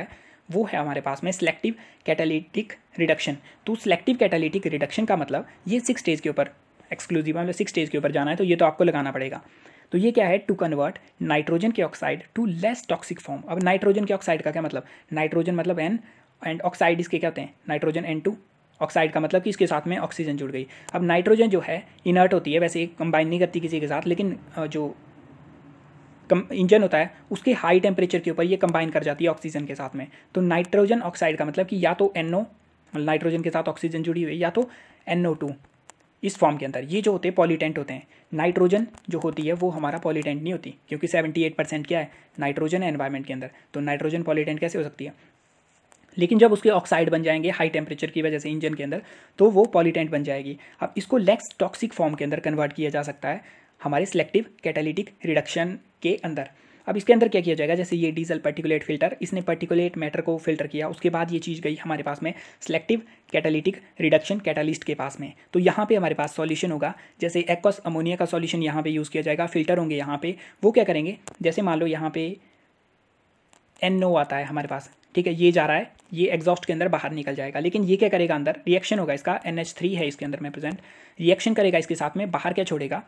वो है हमारे पास में सिलेक्टिव कैटालिटिक रिडक्शन। तो सिलेक्टिव कैटालिटिक रिडक्शन का मतलब ये 6 स्टेज के ऊपर एक्सक्लूसिव, मतलब 6 स्टेज के ऊपर जाना है, तो ये तो आपको लगाना पड़ेगा। तो ये क्या है, टू कन्वर्ट नाइट्रोजन के oxide to less toxic form. अब नाइट्रोजन के ऑक्साइड का क्या मतलब, नाइट्रोजन मतलब N एंड ऑक्साइड इसके क्या होते हैं, नाइट्रोजन N2, ऑक्साइड का मतलब कि इसके साथ में ऑक्सीजन जुड़ गई। अब नाइट्रोजन जो है इनर्ट होती है, वैसे कंबाइन नहीं करती किसी के साथ, लेकिन जो इंजन होता है उसके हाई टेम्परेचर के ऊपर ये कंबाइन कर जाती है ऑक्सीजन के साथ में। तो नाइट्रोजन ऑक्साइड का मतलब कि या तो NO, नाइट्रोजन के साथ ऑक्सीजन जुड़ी हुई, या तो NO2 इस फॉर्म के अंदर। ये जो होते हैं पॉलीटेंट होते हैं। नाइट्रोजन जो होती है वो हमारा पॉलीटेंट नहीं होती, क्योंकि 78% क्या है, नाइट्रोजन है एनवायरनमेंट के अंदर। तो नाइट्रोजन पॉलीटेंट कैसे हो सकती है, लेकिन जब उसके ऑक्साइड बन जाएंगे हाई टेम्परेचर की वजह से इंजन के अंदर, तो वो पॉलीटेंट बन जाएगी। अब इसको लेस टॉक्सिक फॉर्म के अंदर कन्वर्ट किया जा सकता है हमारे सिलेक्टिव कैटालिटिक रिडक्शन के अंदर। अब इसके अंदर क्या किया जाएगा, जैसे ये डीजल पर्टिकुलेट फिल्टर, इसने पर्टिकुलेट मैटर को फिल्टर किया, उसके बाद ये चीज़ गई हमारे पास में सिलेक्टिव कैटालिटिक रिडक्शन कैटालिस्ट के पास में। तो यहाँ पे हमारे पास सॉल्यूशन होगा, जैसे एक्वस अमोनिया का सॉल्यूशन यहाँ पे यूज़ किया जाएगा, फिल्टर होंगे यहाँ पे। वो क्या करेंगे, जैसे मान लो यहाँ पे NO आता है हमारे पास, ठीक है, ये जा रहा है, ये एग्जॉस्ट के अंदर बाहर निकल जाएगा, लेकिन ये क्या करेगा, अंदर रिएक्शन होगा इसका, NH3 है इसके अंदर में प्रेजेंट, रिएक्शन करेगा इसके साथ में, बाहर क्या छोड़ेगा,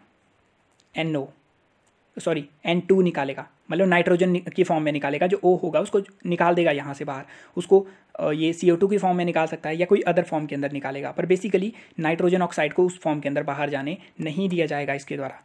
N2 निकालेगा, मतलब नाइट्रोजन की फॉर्म में निकालेगा। जो O होगा उसको निकाल देगा यहाँ से बाहर, उसको ये CO2 की फॉर्म में निकाल सकता है या कोई अदर फॉर्म के अंदर निकालेगा, पर बेसिकली नाइट्रोजन ऑक्साइड को उस फॉर्म के अंदर बाहर जाने नहीं दिया जाएगा इसके द्वारा।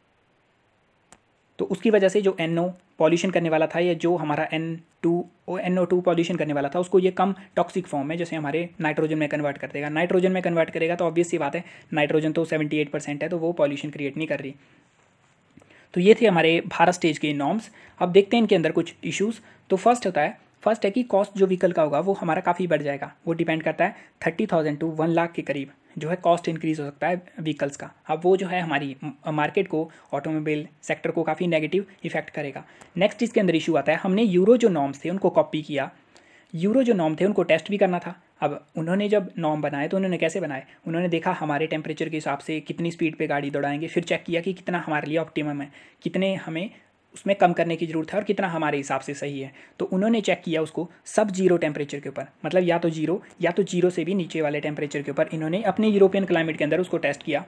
तो उसकी वजह से जो NO पॉल्यूशन करने वाला था, या जो हमारा NO2 पॉल्यूशन करने वाला था, उसको ये कम टॉक्सिक फॉर्म में जैसे हमारे नाइट्रोजन में कन्वर्ट कर देगा। नाइट्रोजन में कन्वर्ट करेगा तो ऑब्वियस सी बात है, नाइट्रोजन तो 78% है, तो वो पॉल्यूशन क्रिएट नहीं कर रही। तो ये थे हमारे भारत स्टेज के नॉर्म्स। अब देखते हैं इनके अंदर कुछ इश्यूज़। तो फर्स्ट है कि कॉस्ट जो व्हीकल का होगा वो हमारा काफ़ी बढ़ जाएगा। वो डिपेंड करता है 30,000 to 1 लाख के करीब जो है कॉस्ट इंक्रीज़ हो सकता है व्हीकल्स का। अब वो जो है हमारी मार्केट को, ऑटोमोबाइल सेक्टर को काफ़ी नेगेटिव इफेक्ट करेगा। नेक्स्ट इसके अंदर इशू आता है, हमने यूरो जो नॉर्म्स थे उनको कॉपी किया, यूरो जो नॉर्म थे उनको टेस्ट भी करना था। अब उन्होंने जब नॉर्म बनाए तो उन्होंने कैसे बनाए, उन्होंने देखा हमारे टेम्परेचर के हिसाब से कितनी स्पीड पे गाड़ी दौड़ाएंगे, फिर चेक किया कि कितना हमारे लिए ऑप्टिमम है, कितने हमें उसमें कम करने की ज़रूरत है और कितना हमारे हिसाब से सही है। तो उन्होंने चेक किया उसको सब जीरो टेम्परेचर के ऊपर, मतलब या तो जीरो से भी नीचे वाले टेम्परेचर के ऊपर इन्होंने अपने यूरोपियन क्लाइमेट के अंदर उसको टेस्ट किया।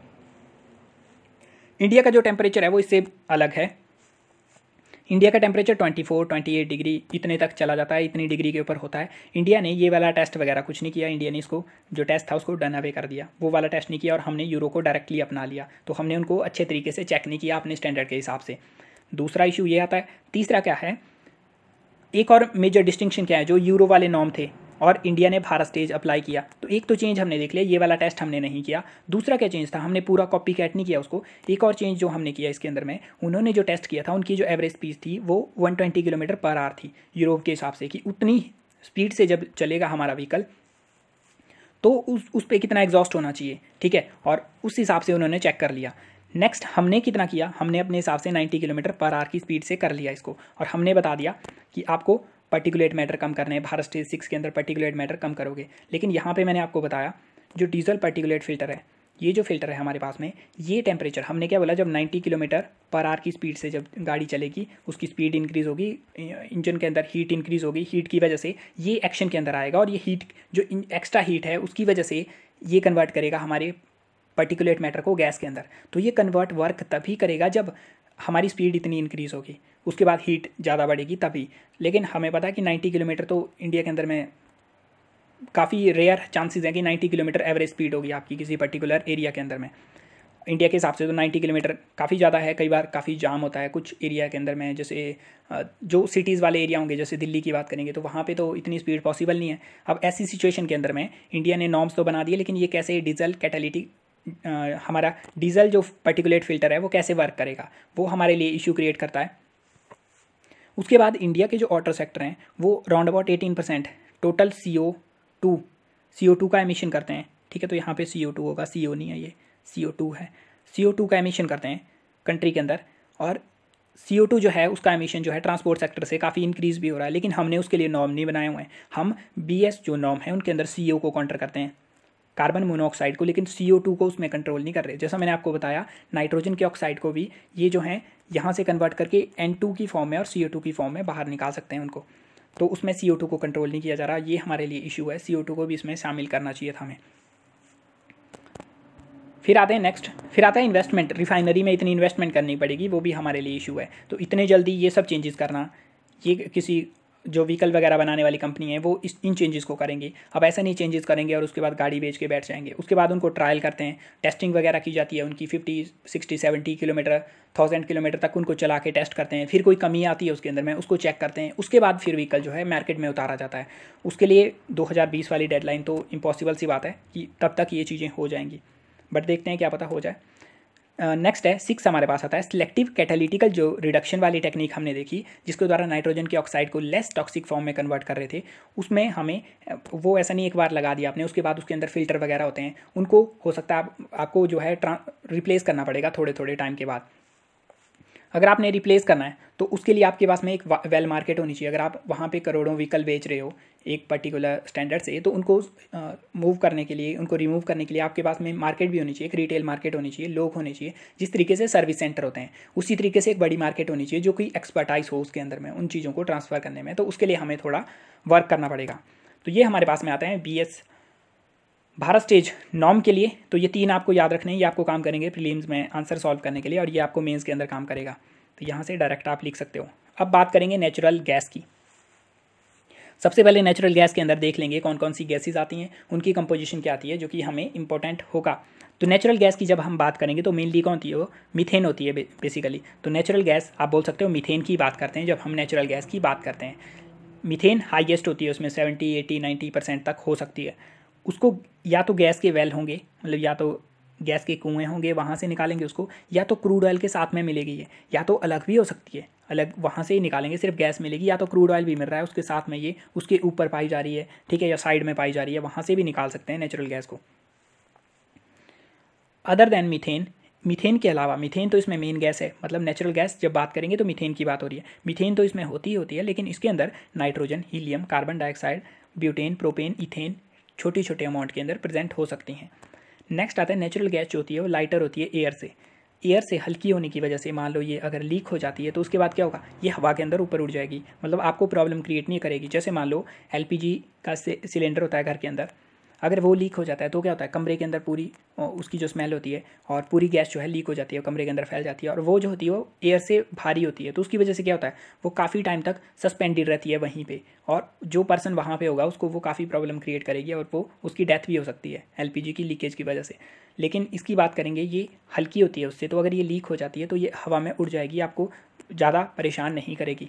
इंडिया का जो टेम्परेचर है वो इससे अलग है। इंडिया का टेम्परेचर 24-28 डिग्री इतने तक चला जाता है, इतनी डिग्री के ऊपर होता है। इंडिया ने ये वाला टेस्ट वगैरह कुछ नहीं किया, इंडिया ने इसको जो टेस्ट था उसको डन अवे कर दिया, वो वाला टेस्ट नहीं किया और हमने यूरो को डायरेक्टली अपना लिया। तो हमने उनको अच्छे तरीके से चेक नहीं किया अपने स्टैंडर्ड के हिसाब से। दूसरा इशू ये आता है। तीसरा क्या है, एक और मेजर डिस्टिंक्शन क्या है, जो यूरो वाले नॉर्म थे और इंडिया ने भारत स्टेज अप्लाई किया, तो एक तो चेंज हमने देख लिया, ये वाला टेस्ट हमने नहीं किया। दूसरा क्या चेंज था, हमने पूरा कॉपी कैट नहीं किया उसको। एक और चेंज जो हमने किया इसके अंदर में, उन्होंने जो टेस्ट किया था उनकी जो एवरेज स्पीड थी वो 120 किलोमीटर पर आवर थी यूरोप के हिसाब से, कि उतनी स्पीड से जब चलेगा हमारा व्हीकल तो उस पर कितना एग्जॉस्ट होना चाहिए, ठीक है, और उस हिसाब से उन्होंने चेक कर लिया। नेक्स्ट हमने कितना किया, हमने अपने हिसाब से 90 किलोमीटर पर आवर की स्पीड से कर लिया इसको, और हमने बता दिया कि आपको पर्टिकुलेट मैटर कम करने हैं, भारत स्टेज 6 के अंदर पर्टिकुलेट मैटर कम करोगे। लेकिन यहाँ पे मैंने आपको बताया जो डीजल पर्टिकुलेट फिल्टर है, ये जो फिल्टर है हमारे पास में, ये टेम्परेचर हमने क्या बोला, जब 90 किलोमीटर पर आवर की स्पीड से जब गाड़ी चलेगी उसकी स्पीड इंक्रीज़ होगी, इंजन के अंदर हीट इंक्रीज़ होगी, हीट की वजह से ये एक्शन के अंदर आएगा, और ये हीट जो एक्स्ट्रा हीट है उसकी वजह से ये कन्वर्ट करेगा हमारे पर्टिकुलेट मैटर को गैस के अंदर। तो ये कन्वर्ट वर्क तभी करेगा जब हमारी स्पीड इतनी इंक्रीज़ होगी, उसके बाद हीट ज़्यादा बढ़ेगी तभी। लेकिन हमें पता है कि 90 किलोमीटर तो इंडिया के अंदर में काफ़ी रेयर चांसेस हैं कि 90 किलोमीटर एवरेज स्पीड होगी आपकी किसी पर्टिकुलर एरिया के अंदर में। इंडिया के हिसाब से तो 90 किलोमीटर काफ़ी ज़्यादा है, कई बार काफ़ी जाम होता है कुछ एरिया के अंदर में, जैसे जो सिटीज़ वाले एरिया होंगे, जैसे दिल्ली की बात करेंगे तो वहाँ पे तो इतनी स्पीड पॉसिबल नहीं है। अब ऐसी सिचुएशन के अंदर में इंडिया ने नॉर्म्स तो बना दिए, लेकिन ये कैसे डीजल कैटालिटिक हमारा डीजल जो पर्टिकुलेट फिल्टर है वो कैसे वर्क करेगा, वो हमारे लिए इशू क्रिएट करता है। उसके बाद इंडिया के जो ऑटो सेक्टर हैं वो राउंड अबाउट 18% टोटल CO2 का एमिशन करते हैं, ठीक है। तो यहाँ पे CO2 होगा, CO नहीं है, ये CO2 है, CO2 का एमिशन करते हैं कंट्री के अंदर। और CO2 जो है उसका एमिशन जो है ट्रांसपोर्ट सेक्टर से काफ़ी इंक्रीज़ भी हो रहा है, लेकिन हमने उसके लिए नॉर्म नहीं बनाए हुए हैं। हम BS जो नॉर्म है उनके अंदर CO को काउंटर करते हैं, कार्बन मोनोऑक्साइड को, लेकिन CO2 को उसमें कंट्रोल नहीं कर रहे। जैसा मैंने आपको बताया, नाइट्रोजन के ऑक्साइड को भी ये जो है यहाँ से कन्वर्ट करके N2 की फॉर्म में और CO2 की फॉर्म में बाहर निकाल सकते हैं उनको। तो उसमें CO2 को कंट्रोल नहीं किया जा रहा, ये हमारे लिए इशू है। CO2 को भी इसमें शामिल करना चाहिए था हमें। फिर आते हैं नेक्स्ट, फिर आता है इन्वेस्टमेंट। रिफाइनरी में इतनी इन्वेस्टमेंट करनी पड़ेगी, वो भी हमारे लिए इशू है। तो इतने जल्दी ये सब चेंजेस करना, ये किसी जो व्हीकल वगैरह बनाने वाली कंपनी है वो इन चेंजेस को करेंगी। अब ऐसा नहीं चेंजेस करेंगे और उसके बाद गाड़ी बेच के बैठ जाएंगे। उसके बाद उनको ट्रायल करते हैं, टेस्टिंग वगैरह की जाती है उनकी, 50, 60, 70 किलोमीटर, 1000 किलोमीटर तक उनको चला के टेस्ट करते हैं। फिर कोई कमी आती है उसके अंदर में, उसको चेक करते हैं। उसके बाद फिर व्हीकल जो है मार्केट में उतारा जाता है। उसके लिए 2020 वाली डेडलाइन तो इम्पॉसिबल सी बात है कि तब तक ये चीज़ें हो जाएंगी, बट देखते हैं क्या पता हो जाए। नेक्स्ट है 6 हमारे पास आता है सिलेक्टिव कैटालिटिकल, जो रिडक्शन वाली टेक्निक हमने देखी, जिसके द्वारा नाइट्रोजन के ऑक्साइड को लेस टॉक्सिक फॉर्म में कन्वर्ट कर रहे थे। उसमें हमें वो ऐसा नहीं एक बार लगा दिया आपने, उसके बाद उसके अंदर फिल्टर वगैरह होते हैं, उनको हो सकता है आपको जो है रिप्लेस करना पड़ेगा थोड़े थोड़े टाइम के बाद। अगर आपने रिप्लेस करना है तो उसके लिए आपके पास में एक वेल मार्केट होनी चाहिए। अगर आप वहाँ पे करोड़ों व्हीकल बेच रहे हो एक पर्टिकुलर स्टैंडर्ड से, तो उनको मूव करने के लिए, उनको रिमूव करने के लिए आपके पास में मार्केट भी होनी चाहिए, एक रिटेल मार्केट होनी चाहिए, लोग होने चाहिए। जिस तरीके से सर्विस सेंटर होते हैं उसी तरीके से एक बड़ी मार्केट होनी चाहिए, जो कोई एक्सपर्टाइज हो उसके अंदर में उन चीज़ों को ट्रांसफ़र करने में। तो उसके लिए हमें थोड़ा वर्क करना पड़ेगा। तो ये हमारे पास में आते हैं BS भारत स्टेज नॉर्म के लिए। तो ये 3 आपको याद रखने हैं, ये आपको काम करेंगे प्रीलिम्स में आंसर सॉल्व करने के लिए, और ये आपको मेंस के अंदर काम करेगा। तो यहाँ से डायरेक्ट आप लिख सकते हो। अब बात करेंगे नेचुरल गैस की। सबसे पहले नेचुरल गैस के अंदर देख लेंगे कौन कौन सी गैसेज आती हैं, उनकी कंपोजिशन क्या आती है, जो कि हमें इंपॉर्टेंट होगा। तो नेचुरल गैस की जब हम बात करेंगे तो मेनली कौन होती है, वो मीथेन होती है बेसिकली। तो नेचुरल गैस आप बोल सकते हो मीथेन की बात करते हैं जब हम नेचुरल गैस की बात करते हैं। मीथेन हाईएस्ट होती है, उसमें 70, 80, 90% तक हो सकती है। उसको या तो गैस के वेल होंगे, मतलब या तो गैस के कुएँ होंगे, वहाँ से निकालेंगे उसको, या तो क्रूड ऑयल के साथ में मिलेगी ये, या तो अलग भी हो सकती है, अलग वहाँ से ही निकालेंगे सिर्फ गैस मिलेगी, या तो क्रूड ऑयल भी मिल रहा है उसके साथ में, ये उसके ऊपर पाई जा रही है, ठीक है, या साइड में पाई जा रही है, वहाँ से भी निकाल सकते हैं नेचुरल गैस को। अदर देन मीथेन, मीथेन के अलावा, मीथेन तो इसमें मेन गैस है, मतलब नेचुरल गैस जब बात करेंगे तो मीथेन की बात हो रही है। मीथेन तो इसमें होती ही होती है, लेकिन इसके अंदर nitrogen, helium, carbon dioxide, butane, propane, ethane छोटी छोटे अमाउंट के अंदर प्रेजेंट हो सकती हैं। नेक्स्ट आता है नेचुरल गैस जो होती है वो लाइटर होती है एयर से। एयर से हल्की होने की वजह से मान लो ये अगर लीक हो जाती है तो उसके बाद क्या होगा, ये हवा के अंदर ऊपर उड़ जाएगी, मतलब आपको प्रॉब्लम क्रिएट नहीं करेगी। जैसे मान लो LPG का सिलेंडर होता है घर के अंदर, अगर वो लीक हो जाता है तो क्या होता है, कमरे के अंदर पूरी उसकी जो स्मेल होती है और पूरी गैस जो है लीक हो जाती है, कमरे के अंदर फैल जाती है, और वो जो होती है वो एयर से भारी होती है। तो उसकी वजह से क्या होता है, वो काफ़ी टाइम तक सस्पेंडेड रहती है वहीं पे, और जो पर्सन वहाँ पे होगा उसको वो काफ़ी प्रॉब्लम क्रिएट करेगी, और वो उसकी डेथ भी हो सकती है LPG की लीकेज की वजह से। लेकिन इसकी बात करेंगे, ये हल्की होती है उससे, तो अगर ये लीक हो जाती है तो ये हवा में उड़ जाएगी, आपको ज़्यादा परेशान नहीं करेगी।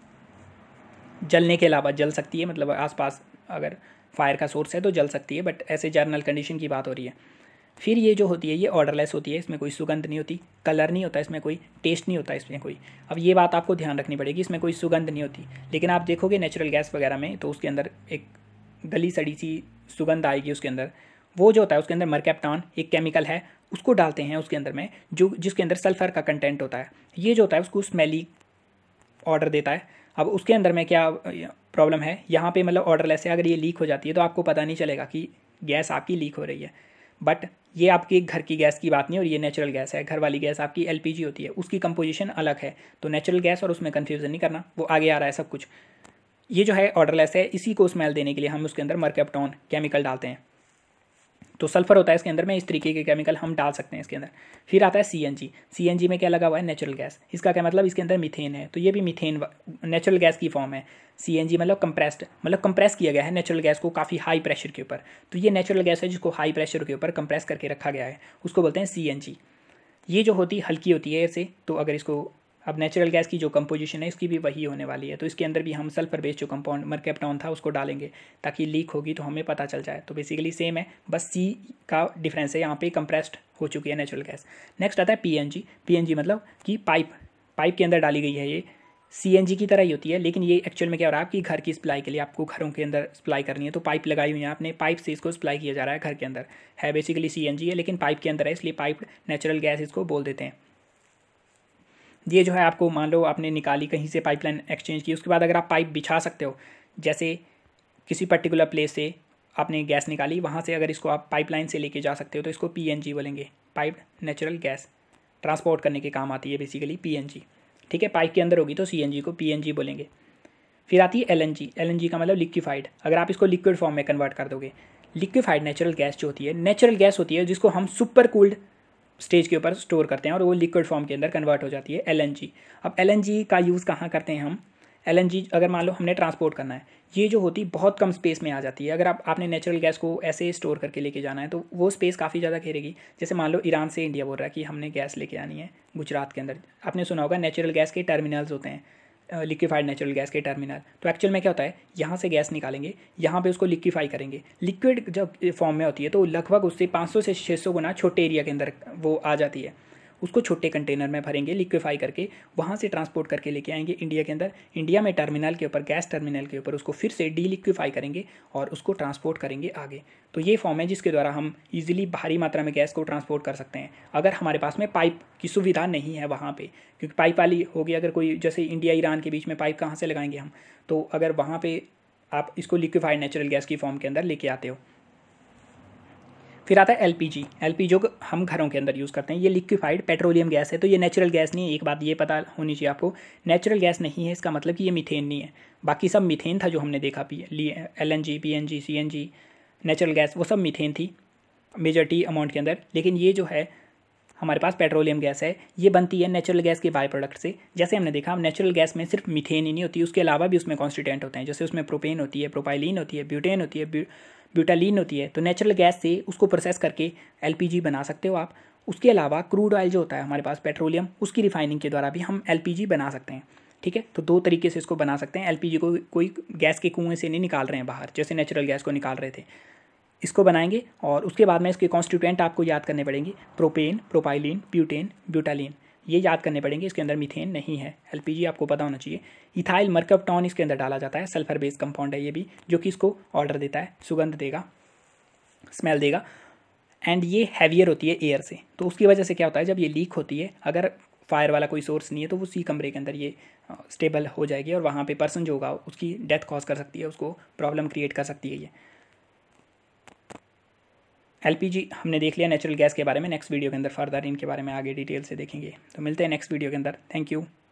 जलने के अलावा जल सकती है, मतलब आसपास अगर फायर का सोर्स है तो जल सकती है, बट ऐसे जर्नल कंडीशन की बात हो रही है। फिर ये जो होती है ये ऑर्डरलेस होती है, इसमें कोई सुगंध नहीं होती, कलर नहीं होता इसमें, कोई टेस्ट नहीं होता इसमें कोई। अब ये बात आपको ध्यान रखनी पड़ेगी, इसमें कोई सुगंध नहीं होती। लेकिन आप देखोगे नेचुरल गैस वगैरह में तो उसके अंदर एक गली सड़ी सी सुगंध आएगी उसके अंदर। वो जो होता है उसके अंदर मरकैप्टॉन एक केमिकल है, उसको डालते हैं उसके अंदर में, जो जिसके अंदर सल्फर का कंटेंट होता है। ये जो होता है उसको स्मेली ऑर्डर देता है। अब उसके अंदर में क्या प्रॉब्लम है, यहाँ पे मतलब ऑर्डरलेस है, अगर ये लीक हो जाती है तो आपको पता नहीं चलेगा कि गैस आपकी लीक हो रही है। बट ये आपकी घर की गैस की बात नहीं, और ये नेचुरल गैस है। घर वाली गैस आपकी LPG होती है, उसकी कंपोजिशन अलग है। तो नेचुरल गैस और उसमें कन्फ्यूज़न नहीं करना, वो आगे आ रहा है सब कुछ। ये जो है ऑर्डरलेस है, इसी को स्मेल देने के लिए हम उसके अंदर मरकैप्टॉन केमिकल डालते हैं। तो सल्फर होता है इसके अंदर में, इस तरीके के केमिकल हम डाल सकते हैं इसके अंदर। फिर आता है CNG में क्या लगा हुआ है, नेचुरल गैस। इसका क्या मतलब, इसके अंदर मीथेन है, तो ये भी मीथेन नेचुरल गैस की फॉर्म है। CNG मतलब कंप्रेस्ड, मतलब कंप्रेस किया गया है नेचुरल गैस को काफ़ी हाई प्रेशर के ऊपर। तो ये नेचुरल गैस है जिसको हाई प्रेशर के ऊपर कंप्रेस करके रखा गया है, उसको बोलते हैं CNG। ये जो होती हल्की होती है एयर से, तो अगर इसको, अब नेचुरल गैस की जो कंपोजिशन है इसकी भी वही होने वाली है, तो इसके अंदर भी हम सल्फर बेस्ड जो कंपाउंड मरकैप्टॉन था उसको डालेंगे, ताकि लीक होगी तो हमें पता चल जाए। तो बेसिकली सेम है, बस C का डिफरेंस है, यहाँ पे कंप्रेस्ड हो चुकी है नेचुरल गैस। नेक्स्ट आता है PNG मतलब कि पाइप के अंदर डाली गई है। ये CNG की तरह ही होती है, लेकिन ये एक्चुअल में क्या हो रहा है, आपकी घर की सप्लाई के लिए आपको घरों के अंदर सप्लाई करनी है, तो पाइप लगाई हुई है आपने, पाइप से इसको सप्लाई किया जा रहा है घर के अंदर, है बेसिकली CNG है, लेकिन पाइप के अंदर है, इसलिए पाइप नेचुरल गैस इसको बोल देते हैं। ये जो है आपको, मान लो आपने निकाली कहीं से पाइपलाइन एक्सचेंज की, उसके बाद अगर आप पाइप बिछा सकते हो, जैसे किसी पर्टिकुलर प्लेस से आपने गैस निकाली, वहाँ से अगर इसको आप पाइपलाइन से लेके जा सकते हो तो इसको PNG बोलेंगे, पाइप नेचुरल गैस। ट्रांसपोर्ट करने के काम आती है बेसिकली PNG, ठीक है। पाइप के अंदर होगी तो CNG को PNG बोलेंगे। फिर आती है एलएनजी। एलएनजी का मतलब लिक्विफाइड। अगर आप इसको लिक्विड फॉर्म में कन्वर्ट कर दोगे, लिक्विफाइड नेचुरल गैस जो होती है, नेचुरल गैस होती है जिसको हम सुपर कूल्ड स्टेज के ऊपर स्टोर करते हैं और वो लिक्विड फॉर्म के अंदर कन्वर्ट हो जाती है एलएनजी। अब एलएनजी का यूज़ कहाँ करते हैं हम? एलएनजी अगर मान लो हमने ट्रांसपोर्ट करना है, ये जो होती बहुत कम स्पेस में आ जाती है। अगर आपने नेचुरल गैस को ऐसे स्टोर करके लेके जाना है तो वो स्पेस काफ़ी ज़्यादा घेरेगी। जैसे मान लो ईरान से इंडिया बोल रहा है कि हमने गैस लेके आनी है गुजरात के अंदर। आपने सुना होगा नेचुरल गैस के टर्मिनल्स होते हैं, लिक्विफाइड नेचुरल गैस के टर्मिनल। तो एक्चुअल में क्या होता है, यहाँ से गैस निकालेंगे, यहाँ पे उसको लिक्विफाई करेंगे। लिक्विड जब फॉर्म में होती है तो लगभग उससे 500 से 600 गुना छोटे एरिया के अंदर वो आ जाती है। उसको छोटे कंटेनर में भरेंगे लिक्विफाई करके, वहाँ से ट्रांसपोर्ट करके लेके आएंगे इंडिया के अंदर। इंडिया में टर्मिनल के ऊपर, गैस टर्मिनल के ऊपर उसको फिर से डीलिक्विफाई करेंगे और उसको ट्रांसपोर्ट करेंगे आगे। तो ये फॉर्म है जिसके द्वारा हम इजीली भारी मात्रा में गैस को ट्रांसपोर्ट कर सकते हैं। अगर हमारे पास में पाइप की सुविधा नहीं है वहाँ पे, क्योंकि पाइप वाली होगी अगर कोई, जैसे इंडिया ईरान के बीच में पाइप कहाँ से लगाएंगे हम? तो अगर वहाँ पे आप इसको लिक्विफाइड नेचुरल गैस की फॉर्म के अंदर लेके आते हो। फिर आता है एलपीजी। एलपीजी जो हम घरों के अंदर यूज़ करते हैं, ये लिक्विफाइड पेट्रोलियम गैस है। तो ये नेचुरल गैस नहीं है, एक बात ये पता होनी चाहिए आपको, नेचुरल गैस नहीं है इसका मतलब कि ये मीथेन नहीं है। बाकी सब मीथेन था जो हमने देखा, LNG, PNG, CNG, natural gas, वो सब मीथेन थी मेजॉरिटी अमाउंट के अंदर। लेकिन ये जो है हमारे पास पेट्रोलियम गैस है, ये बनती है नेचुरल गैस के बाय प्रोडक्ट से। जैसे हमने देखा, नेचुरल गैस में सिर्फ मीथेन ही नहीं होती, उसके अलावा भी उसमें कॉन्स्टिट्यूएंट होते हैं। जैसे उसमें प्रोपेन होती है, प्रोपाइलीन होती है, ब्यूटेन होती है, ब्यूटालीन होती है। तो नेचुरल गैस से उसको प्रोसेस करके एलपीजी बना सकते हो आप। उसके अलावा क्रूड ऑयल जो होता है हमारे पास पेट्रोलियम, उसकी रिफाइनिंग के द्वारा भी हम एलपीजी बना सकते हैं। ठीक है, तो दो तरीके से इसको बना सकते हैं। एलपीजी को कोई गैस के कुएं से नहीं निकाल रहे हैं बाहर, जैसे नेचुरल गैस को निकाल रहे थे। इसको बनाएंगे और उसके बाद में इसके कॉन्स्टिट्यूएंट आपको याद करने पड़ेंगे, प्रोपेन, प्रोपाइलीन, ब्यूटेन, ब्यूटालीन, ये याद करने पड़ेंगे। इसके अंदर मीथेन नहीं है। एलपीजी आपको पता होना चाहिए। इथाइल मरकप्टॉन इसके अंदर डाला जाता है, सल्फर बेस्ड कंपाउंड है ये भी, जो कि इसको ऑर्डर देता है, सुगंध देगा, स्मेल देगा। एंड ये हैवियर होती है एयर से। तो उसकी वजह से क्या होता है, जब ये लीक होती है, अगर फायर वाला कोई सोर्स नहीं है तो वो सी कमरे के अंदर ये स्टेबल हो जाएगी और वहाँ पे पर्सन जो होगा उसकी डेथ कॉज कर सकती है, उसको प्रॉब्लम क्रिएट कर सकती है ये। एलपीजी हमने देख लिया नेचुरल गैस के बारे में। नेक्स्ट वीडियो के अंदर फर्दर इनके बारे में आगे डिटेल से देखेंगे। तो मिलते हैं नेक्स्ट वीडियो के अंदर। Thank you.